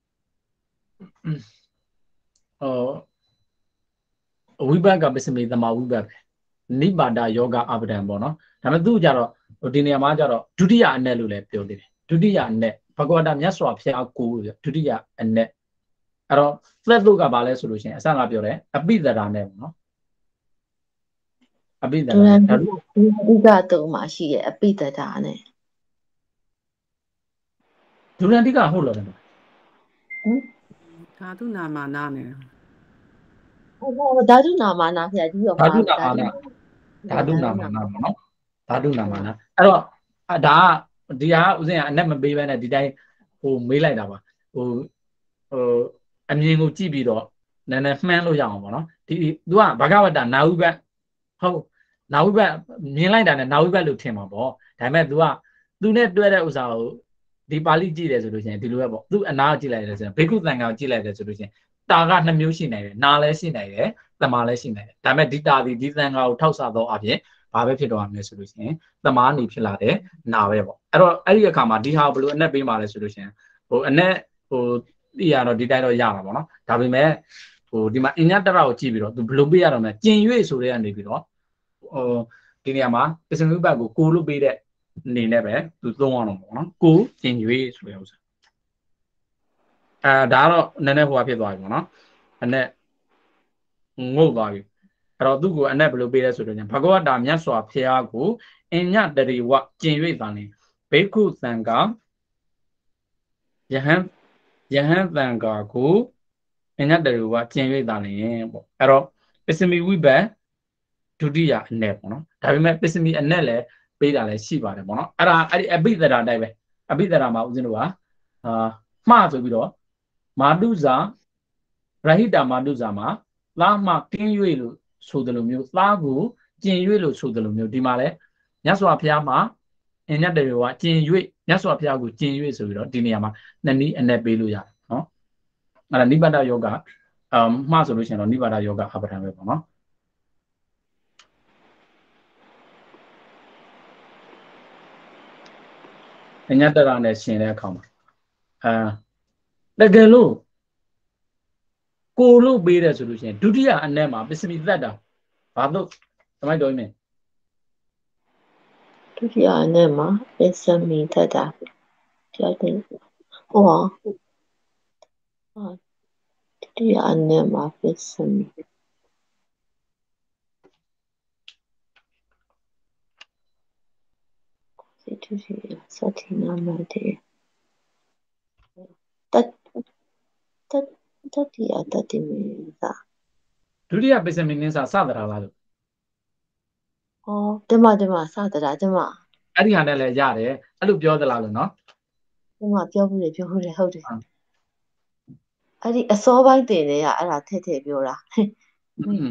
ဟောဝိဘတ်ကပစ္စမေသမဝိဘတ်ပဲနိဗ္ဗာန်ယောဂအပဒံပေါ့နော်ဒါပေမဲ့သူ့ကြတော့ဒီနေရာမှာကြတော့ဒုတိယအနက်လို့လည်းပြောသေးတယ်ဒုတိယအနက်ဘဂဝတ္တမြတ်စွာဘုရားကိုဒုတိယအနက်အဲ့တော့သက်တို့ကဘာလဲဆိုလို့ရှိရင်အစကပြောတယ်အပိသရာနဲ့ပေါ့နော်အပိသရာနဲ့ဒါလို့ဥပတုံးမှာရှိရဲ့အပိတတာနဲ့ဒုရန္တိကဟုတ်လို့တယ်ဟမ်ဓာတုနာမာနာနဲ့ဟိုဓာတုနာမာနာဖျာကြီးရောဓာတုနာမာနာဓာတုနာမာနာပေါ့နော်ဓာတုနာမာနာအဲ့တော့ဒါကဒီဟာဥစဉ်ကအနက်မပေးဘဲနဲ့ဒီတိုင်းဟိုမေးလိုက်တာပါဟိုဟိုအမြင်ကိုကြည့်ပြီးတော့နည်းနည်းမှန်းလို့ရအောင်ပေါ့နော်ဒီ तू ကဘဂဝတ္တနာဝိဘတ်ဟုတ်နာဝိဘတ်မြင်လိုက်တာနဲ့နာဝိဘတ်လို့ထင်မှာပေါ့ဒါပေမဲ့ तू က तू နဲ့တွဲတဲ့ဥစ္စာကိုဒီပါဠိကြည့်တယ်ဆိုလို့ရှိရင်ဒီလိုပဲပေါ့ तू အနာကိုကြည့်လိုက်တယ်ဆိုရင်ဘေကုသံဃာကိုကြည့်လိုက်တယ်ဆိုလို့ရှိရင်တာကနှစ်မျိုးရှိနိုင်တယ်နာလည်းရှိနိုင်တယ်သမာလည်းရှိနိုင်တယ်ဒါပေမဲ့ဒီတာဒီဒီသံဃာကိုထောက်ဆသောအပြင်ဘာပဲဖြစ်တော့ရမလဲဆိုလို့ရှိရင်သမာနေဖြစ်လာတယ်နာပဲပေါ့အဲ့တော့အဲ့ဒီအခါမှာဒီဟာဘယ်လိုအနက်ပေးမှာလဲဆိုလို့ရှိရင်ဟိုအနက်ဟိုသိရတော့ဒီတိုင်းတော့ရတာပေါ့နော်ဒါပေမဲ့ဟိုဒီမှာအညတရကိုကြည့်ပြီးတော့သူဘယ်လိုပေးရတော့မလဲကျင်၍ဆိုတဲ့ကနေပြီးတော့ဟိုဒီနေရာမှာပစ္စည်းဥပတ်ကိုကိုလို့ပေးတဲ့အနေနဲ့ပဲသူသုံးအောင်တော့ပေါ့နော်ကိုကျင်၍ဆိုတဲ့ဥစ္စာအဲဒါတော့နည်းနည်းဟိုဟာဖြစ်သွားပြီပေါ့နော်အနက်ငုတ်သွားပြီအဲ့တော့သူ့ကိုအနက်ဘယ်လိုပေးလဲဆိုတော့ဘဂဝတ္တမြတ်စွာဘုရားကိုအညတရိဝကျင်၍သာနေဘိက္ခုသံဃာယဟန်ယဟန်သံဃာကိုအညတရိဝကျင်၍သာနေပေါ့အဲ့တော့ပစ္စမီဝိဘတ်ဒုတိယအနက်ပေါ့နော်ဒါပေမဲ့ပစ္စမီအနက်လည်းပေးတာလည်းရှိပါတယ်ပေါ့နော်အဲ့ဒါအဲ့ဒီအပိသရာတိုက်ပဲအပိသရာမှာဦးဇင်းတို့ကအာမှားဆိုပြီးတော့မာတုဇာရဟိတမာတုဇာမှာသားမှကင်း၍လို့ဆိုတယ်လို့မျိုးသားကိုကျင်၍လို့ဆိုတယ်လို့မျိုးဒီမှာလဲမြတ်စွာဘုရားမှာအညတရေဝကျင်၍မြတ်စွာဘုရားကိုကျင်၍ဆိုပြီးတော့ဒီနေရာမှာနှစ်နည်းအနက်ပေးလို့ရတယ်နော်အဲ့ဒါနိဗ္ဗာန်ယောဂအမ်မှားဆိုလို့ရှိရင်တော့နိဗ္ဗာန်ယောဂအပဒံပဲပေါ့နော်အညတရနဲ့ရှင်တဲ့အခါမှာအာတကယ်လို့ကိုလို့ပေးတယ်ဆိုလို့ရှိရင်ဒုတိယအနက်မှာပစ္စမီသက်တာဘာလို့သမိုင်းတော်မြင်ဒုတိယအနက်မှာပစ္စမီသက်တာပြောတယ်ဟောဒုတိယအနက်မှာပစ္စမီဒီဒုတိယစတိနာမတေတတ်တတ်တတိယတတိမီသာဒုတိယပစ္စမီနင်းစာစသတာလားလို့ဟောဓမ္မဓမ္မစသတာဓမ္မအဲ့ဒီဟာနဲ့လည်းရတယ်အဲ့လိုပြောသလားလို့နော်ဓမ္မပြောဘူးလေပြောဘူးလေဟုတ်တယ်အဲ့ဒီအစောပိုင်းတင်နေရအဲ့ဒါထည့်ထည့်ပြောတာอืม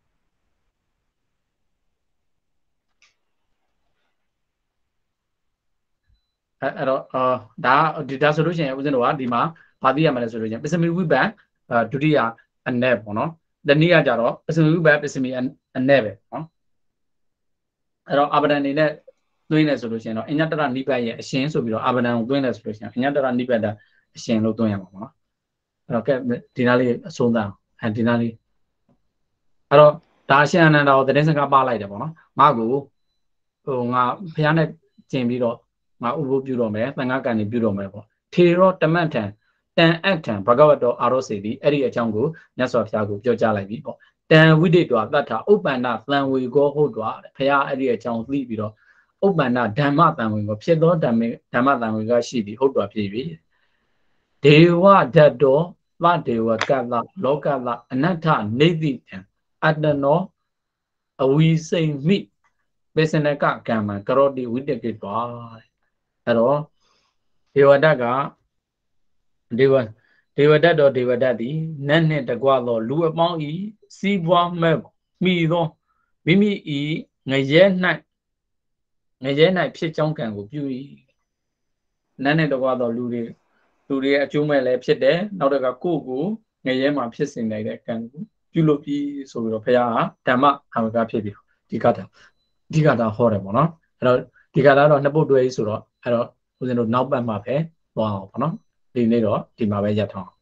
အဲ့အဲ့တော့အာဒါဒီဒါဆိုလို့ရှိရင်ဦးဇင်းတို့ကဒီမှာဘာသိရမလဲဆိုလို့ရှိရင်ပစ္စမီဝိပန်အာဒုတိယအနက်ပေါ့နော်တနည်းကကြတော့ပစ္စမီဝိပန်ပစ္စမီအနက်ပဲနော်အဲ့တော့အာဗဒန်နေနဲ့သွင်းနေဆိုလို့ရှိရင်တော့အညတရနိပတ်ရဲ့အရှင်ဆိုပြီးတော့အာဗဒန်ကိုသွင်းနေဆိုလို့ရှိရင်အညတရနိပတ်တာအရှင်လို့သွင်းရမှာပေါ့နော်အဲ့တော့ကဲဒီနားလေးအဆုံးသတ်အဲဒီနားလေးအဲ့တော့ဒါအရှင်အနန္ဒာကိုသတင်းစကားပါလိုက်တယ်ပေါ့နော်ငါ့ကိုဟိုငါဖះနဲ့ကျင်ပြီးတော့ငါဥပုပြုတော့မယ်သံဃာကံနေပြုတော့မယ်ပေါ့ထေရောတမတ်ထံတန်အပ်ထံဘဂဝတောအာရောစေတိအဲ့ဒီအကြောင်းကိုမြတ်စွာဘုရားကိုပြောကြားလိုက်ပြီပေါ့တန်ဝိတေတောတတ္ထဥပ္ပန္နသံဝေကောဟုတ်တော်ဖះအဲ့ဒီအကြောင်းသိပြီးတော့ဥပ္ပန္နဓမ္မသံဝေကောဖြစ်သောဓမ္မဓမ္မသံဝေကရှိသည်ဟုတ်တော်ဖြစ်ပြီဒေဝဓတ္တောသဒေဝကတ္တလောကတ္တအနတ္ထနေတိတံအတ္တနောအဝိစိမိပေစနကကမ္မကရောတိဝိတကေတောအဲ့တော့ဒေဝဒတ်ကဒေဝဒေဝဒတ်တော်ဒေဝဒတ်သည်နတ်နှင့်တကွသောလူအပေါင်းဤစီးပွားမဲ့မိသောမိမိဤငရဲ၌ငရဲ၌ဖြစ်ကြောင်းကံကိုပြု၏နတ်နှင့်တကွသောလူတွေလူတွေအကျိုးမဲ့လည်းဖြစ်တယ်နောက်တကကိုယ့်ကိုငရဲမှာဖြစ်စေနိုင်တဲ့ကံကိုပြုလုပ်ပြီးဆိုပြီးတော့ဘုရားကဓမ္မအမကဖြစ်ပြီးဒီကတာဒီကတာဟောတယ်ပေါ့နော်အဲ့တော့ဒီကတာတော့နှစ်ပုတ်တွဲကြီးဆိုတော့အဲ့တော့ဦးဇင်းတို့နောက်ပတ်မှာပဲသွားအောင်ပေါ့နော်ဒီနေ့တော့ဒီမှာပဲရပ်ထောင်း